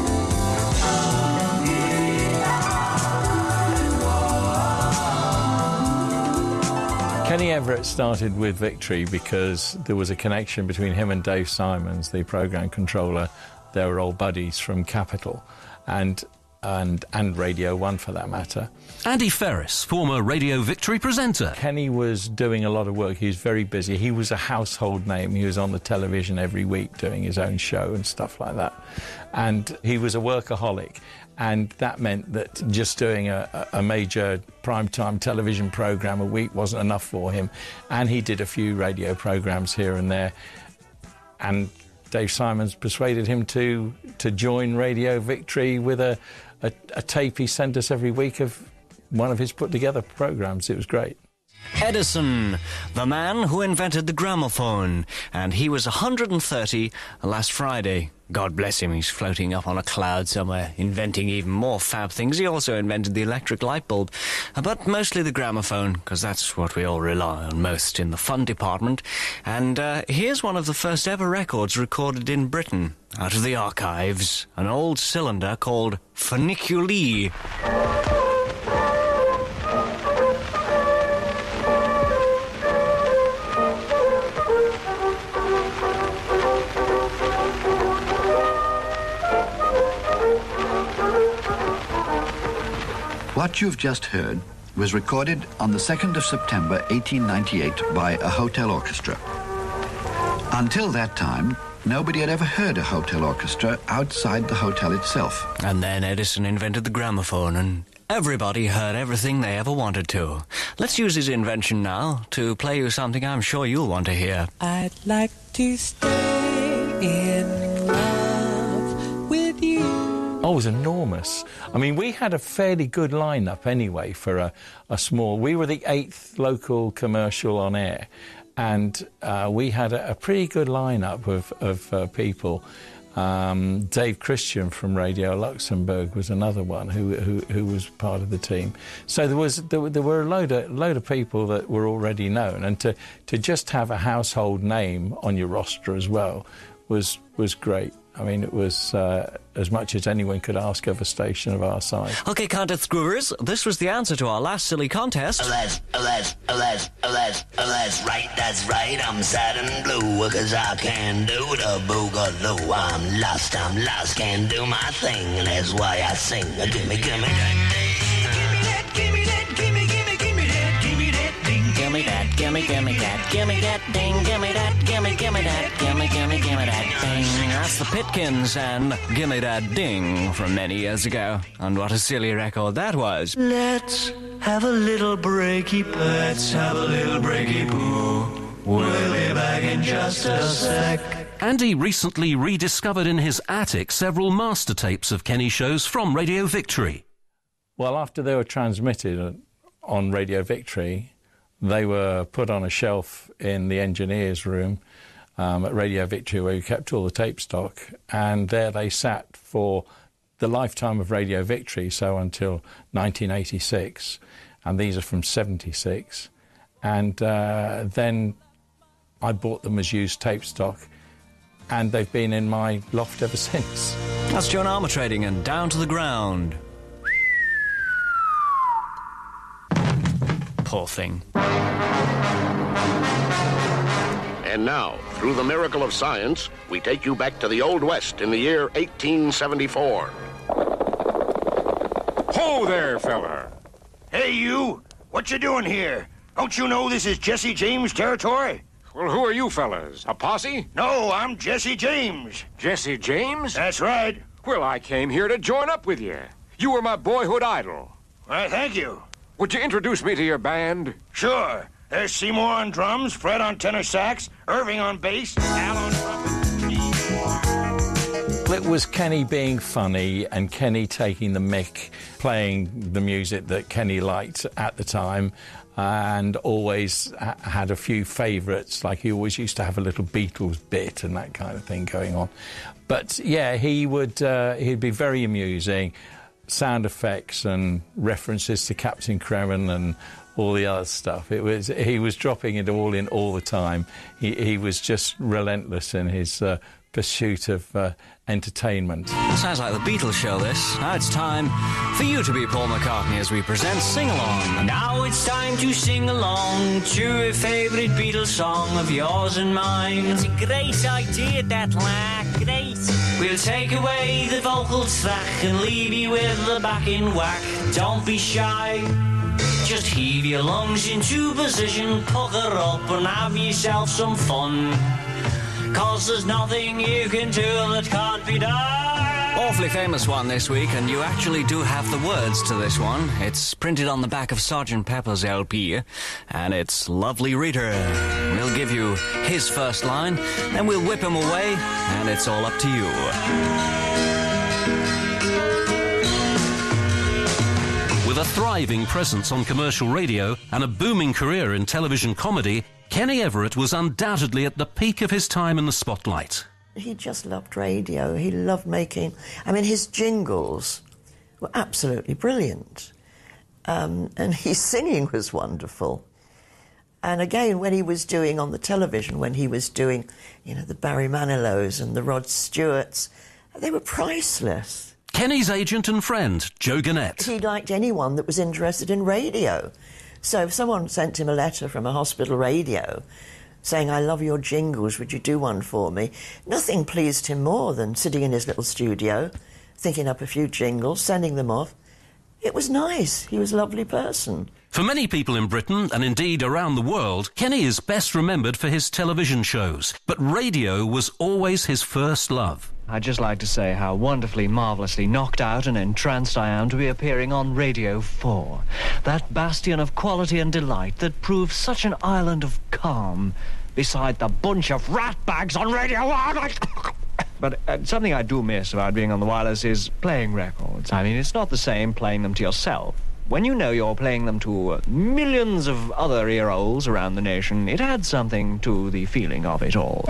Kenny Everett started with Victory because there was a connection between him and Dave Simons, the program controller. They were old buddies from Capitol and Radio 1 for that matter. Andy Ferris, former Radio Victory presenter. Kenny was doing a lot of work. He was very busy. He was a household name. He was on the television every week doing his own show and stuff like that. And he was a workaholic. And that meant that just doing a major primetime television programme a week wasn't enough for him. And he did a few radio programmes here and there. And Dave Simons persuaded him to join Radio Victory with a tape he sent us every week of one of his put-together programmes. It was great. Edison, the man who invented the gramophone, and he was 130 last Friday. God bless him, he's floating up on a cloud somewhere, inventing even more fab things. He also invented the electric light bulb, but mostly the gramophone, because that's what we all rely on most in the fun department. And here's one of the first ever records recorded in Britain, out of the archives, an old cylinder called Funiculi. What you've just heard was recorded on the 2nd of September 1898 by a hotel orchestra. Until that time, nobody had ever heard a hotel orchestra outside the hotel itself. And then Edison invented the gramophone, and everybody heard everything they ever wanted to. Let's use his invention now to play you something I'm sure you'll want to hear. I'd like to stay in love with you. Oh, it was enormous. I mean, we had a fairly good lineup anyway for a small... We were the 8th local commercial on air, and we had a pretty good lineup of people. Dave Christian from Radio Luxembourg was another one who was part of the team. So there were a load of people that were already known, and to just have a household name on your roster as well was great. I mean, it was as much as anyone could ask of a station of our size. OK, Countess Groovers, this was the answer to our last silly contest. That's right, that's right. I'm sad and blue, 'cause I can't do the boogaloo. I'm lost, can't do my thing, and that's why I sing. Gimme that. Gimme that, gimme that, gimme that ding, gimme that, gimme that, gimme that ding. That's the Pitkins and Gimme That Ding from many years ago. And what a silly record that was. Let's have a little breaky, let's have a little breaky poo. We'll be back in just a sec. Andy recently rediscovered in his attic several master tapes of Kenny shows from Radio Victory. Well, after they were transmitted on Radio Victory, they were put on a shelf in the engineer's room at Radio Victory, where we kept all the tape stock, and there they sat for the lifetime of Radio Victory, so until 1986, and these are from 76, and then I bought them as used tape stock, and they've been in my loft ever since. That's Joan Armatrading and Down to the Ground. Poor thing. And now, through the miracle of science, we take you back to the Old West in the year 1874. Ho there, fella. Hey, you! What you doing here? Don't you know this is Jesse James territory? Well, who are you fellas? A posse? No, I'm Jesse James. Jesse James? That's right. Well, I came here to join up with you. You were my boyhood idol. Why, thank you. Would you introduce me to your band? Sure. There's Seymour on drums, Fred on tenor sax, Irving on bass, Al on trumpet. It was Kenny being funny and Kenny taking the mick, playing the music that Kenny liked at the time, and always had a few favourites, like he always used to have a little Beatles bit and that kind of thing going on. But yeah, he'd be very amusing. Sound effects and references to Captain Kremen and all the other stuff. He was dropping it all in all the time. He was just relentless in his pursuit of entertainment. Sounds like the Beatles show, this. Now it's time for you to be Paul McCartney as we present Sing Along. Now it's time to sing along to a favourite Beatles song of yours and mine. It's a great idea, that lad. Great. We'll take away the vocal track and leave you with the backing whack. Don't be shy. Just heave your lungs into position, pucker up and have yourself some fun. 'Cause there's nothing you can do that can't be done. Awfully famous one this week, and you actually do have the words to this one. It's printed on the back of Sgt. Pepper's LP, and it's Lovely Rita. We'll give you his first line, then we'll whip him away, and it's all up to you. With a thriving presence on commercial radio and a booming career in television comedy, Kenny Everett was undoubtedly at the peak of his time in the spotlight. He just loved radio. He loved making... I mean, his jingles were absolutely brilliant. And his singing was wonderful. And again, when he was doing on the television, when he was doing, you know, the Barry Manilow's and the Rod Stewarts, they were priceless. Kenny's agent and friend, Joe Gannett. He liked anyone that was interested in radio. So if someone sent him a letter from a hospital radio saying, I love your jingles, would you do one for me? Nothing pleased him more than sitting in his little studio, thinking up a few jingles, sending them off, it was nice. He was a lovely person. For many people in Britain, and indeed around the world, Kenny is best remembered for his television shows, but radio was always his first love. I'd just like to say how wonderfully, marvellously knocked out and entranced I am to be appearing on Radio 4. That bastion of quality and delight that proves such an island of calm beside the bunch of ratbags on Radio 1. But something I do miss about being on the wireless is playing records. I mean, it's not the same playing them to yourself. When you know you're playing them to millions of other ear-holes around the nation, it adds something to the feeling of it all.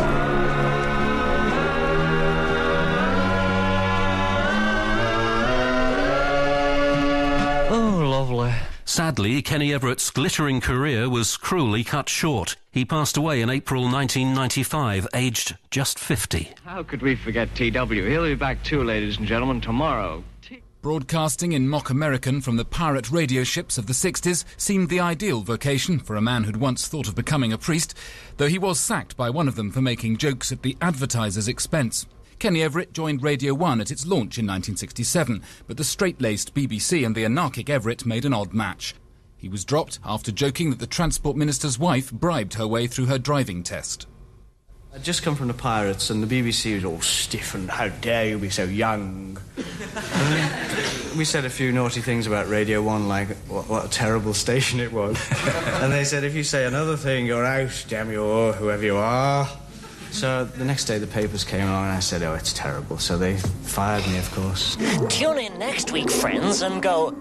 Oh, lovely. Sadly, Kenny Everett's glittering career was cruelly cut short. He passed away in April 1995, aged just 50. How could we forget T.W.? He'll be back too, ladies and gentlemen, tomorrow. Broadcasting in mock American from the pirate radio ships of the 60s seemed the ideal vocation for a man who'd once thought of becoming a priest, though he was sacked by one of them for making jokes at the advertiser's expense. Kenny Everett joined Radio 1 at its launch in 1967, but the straight-laced BBC and the anarchic Everett made an odd match. He was dropped after joking that the Transport Minister's wife bribed her way through her driving test. I'd just come from the Pirates, and the BBC was all stiff and how dare you be so young. We said a few naughty things about Radio 1, like what a terrible station it was. And they said, if you say another thing, you're out, damn you, or whoever you are. So the next day the papers came along and I said, oh, it's terrible. So they fired me, of course. Tune in next week, friends, and go...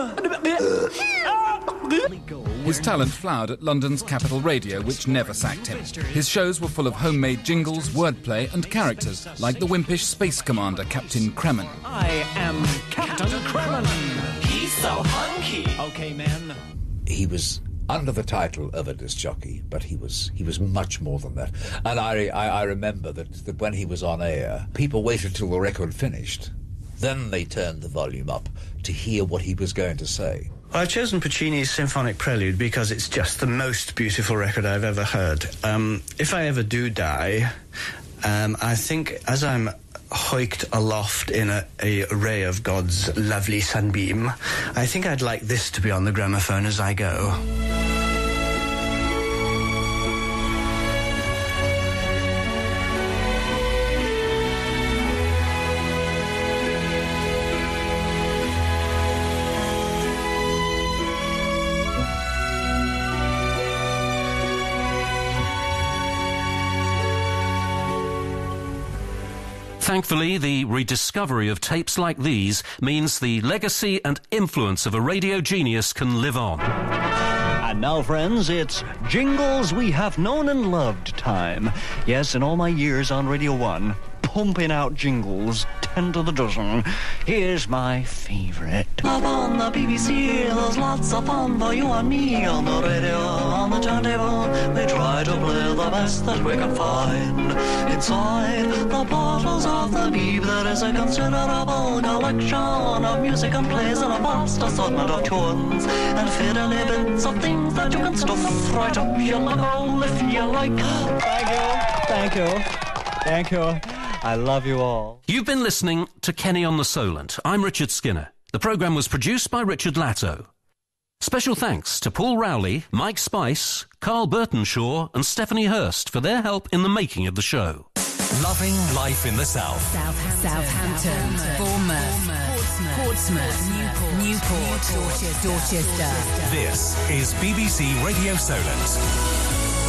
His talent flowered at London's Capital Radio, which never sacked him. His shows were full of homemade jingles, wordplay and characters, like the wimpish space commander Captain Kremen. I am Captain Kremen. He's so hunky. Okay, man. He was under the title of a disc jockey, but he was much more than that. And I remember that when he was on air, people waited till the record finished. Then they turned the volume up to hear what he was going to say. Well, I've chosen Puccini's Symphonic Prelude because it's just the most beautiful record I've ever heard. If I ever do die, I think as I'm hoiked aloft in a ray of God's lovely sunbeam, I think I'd like this to be on the gramophone as I go. Thankfully, the rediscovery of tapes like these means the legacy and influence of a radio genius can live on. And now, friends, it's Jingles We Have Known and Loved time. Yes, in all my years on Radio 1, pumping out jingles, 10 to the dozen. Here's my favourite. Up on the BBC, there's lots of fun for you and me. On the radio, on the turntable, we try to play the best that we can find. Inside the portals of the Beeb, there is a considerable collection of music and plays and a vast assortment of tunes and fiddly bits of things that you can stuff right up your lug if you like. Thank you, thank you, thank you. I love you all. You've been listening to Kenny on the Solent. I'm Richard Skinner. The programme was produced by Richard Latto. Special thanks to Paul Rowley, Mike Spice, Carl Burtonshaw and Stephanie Hurst for their help in the making of the show. Loving life in the South. Southampton, Bournemouth, Portsmouth, Newport, Dorchester. This is BBC Radio Solent.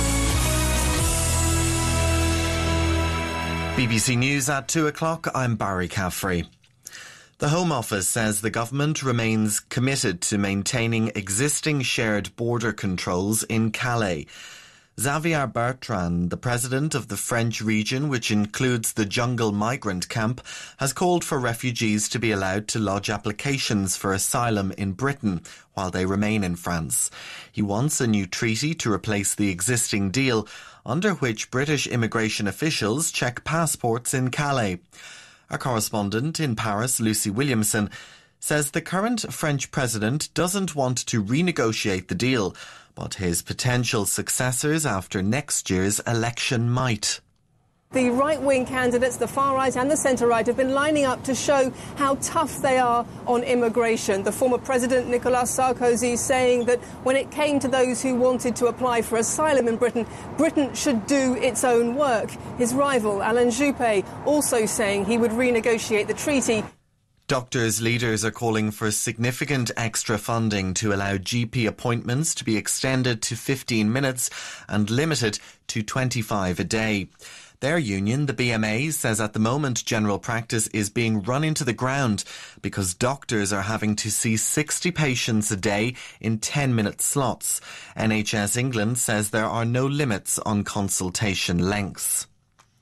BBC News at 2 o'clock, I'm Barry Caffrey. The Home Office says the government remains committed to maintaining existing shared border controls in Calais. Xavier Bertrand, the president of the French region, which includes the Jungle migrant camp, has called for refugees to be allowed to lodge applications for asylum in Britain while they remain in France. He wants a new treaty to replace the existing deal, under which British immigration officials check passports in Calais. Our correspondent in Paris, Lucy Williamson, says the current French president doesn't want to renegotiate the deal, but his potential successors after next year's election might. The right-wing candidates, the far-right and the centre-right, have been lining up to show how tough they are on immigration. The former president, Nicolas Sarkozy, saying that when it came to those who wanted to apply for asylum in Britain, Britain should do its own work. His rival, Alain Juppé, also saying he would renegotiate the treaty. Doctors' leaders are calling for significant extra funding to allow GP appointments to be extended to 15 minutes and limited to 25 a day. Their union, the BMA, says at the moment general practice is being run into the ground because doctors are having to see 60 patients a day in 10-minute slots. NHS England says there are no limits on consultation lengths.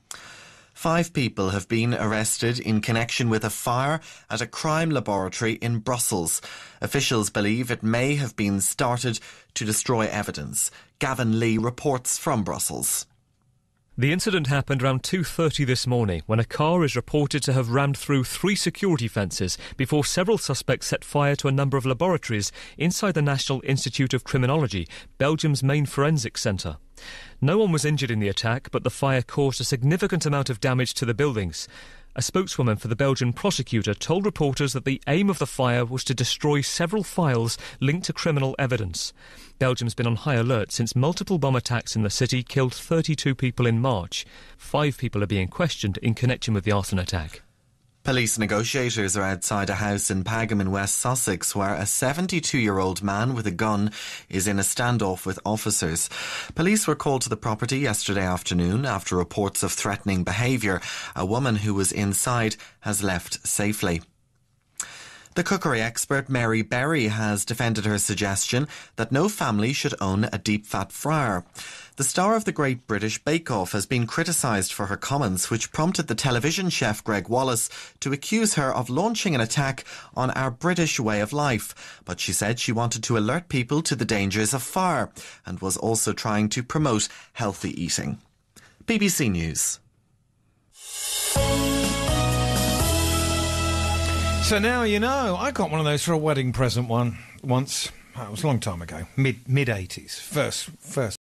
5 people have been arrested in connection with a fire at a crime laboratory in Brussels. Officials believe it may have been started to destroy evidence. Gavin Lee reports from Brussels. The incident happened around 2:30 this morning when a car is reported to have rammed through 3 security fences before several suspects set fire to a number of laboratories inside the National Institute of Criminology, Belgium's main forensic centre. No one was injured in the attack, but the fire caused a significant amount of damage to the buildings. A spokeswoman for the Belgian prosecutor told reporters that the aim of the fire was to destroy several files linked to criminal evidence. Belgium's been on high alert since multiple bomb attacks in the city killed 32 people in March. 5 people are being questioned in connection with the arson attack. Police negotiators are outside a house in Pagham in West Sussex where a 72-year-old man with a gun is in a standoff with officers. Police were called to the property yesterday afternoon after reports of threatening behaviour. A woman who was inside has left safely. The cookery expert Mary Berry has defended her suggestion that no family should own a deep-fat fryer. The star of the Great British Bake Off has been criticised for her comments, which prompted the television chef Greg Wallace to accuse her of launching an attack on our British way of life. But she said she wanted to alert people to the dangers of fire and was also trying to promote healthy eating. BBC News. So now you know. I got one of those for a wedding present once. It was a long time ago, mid 80s. First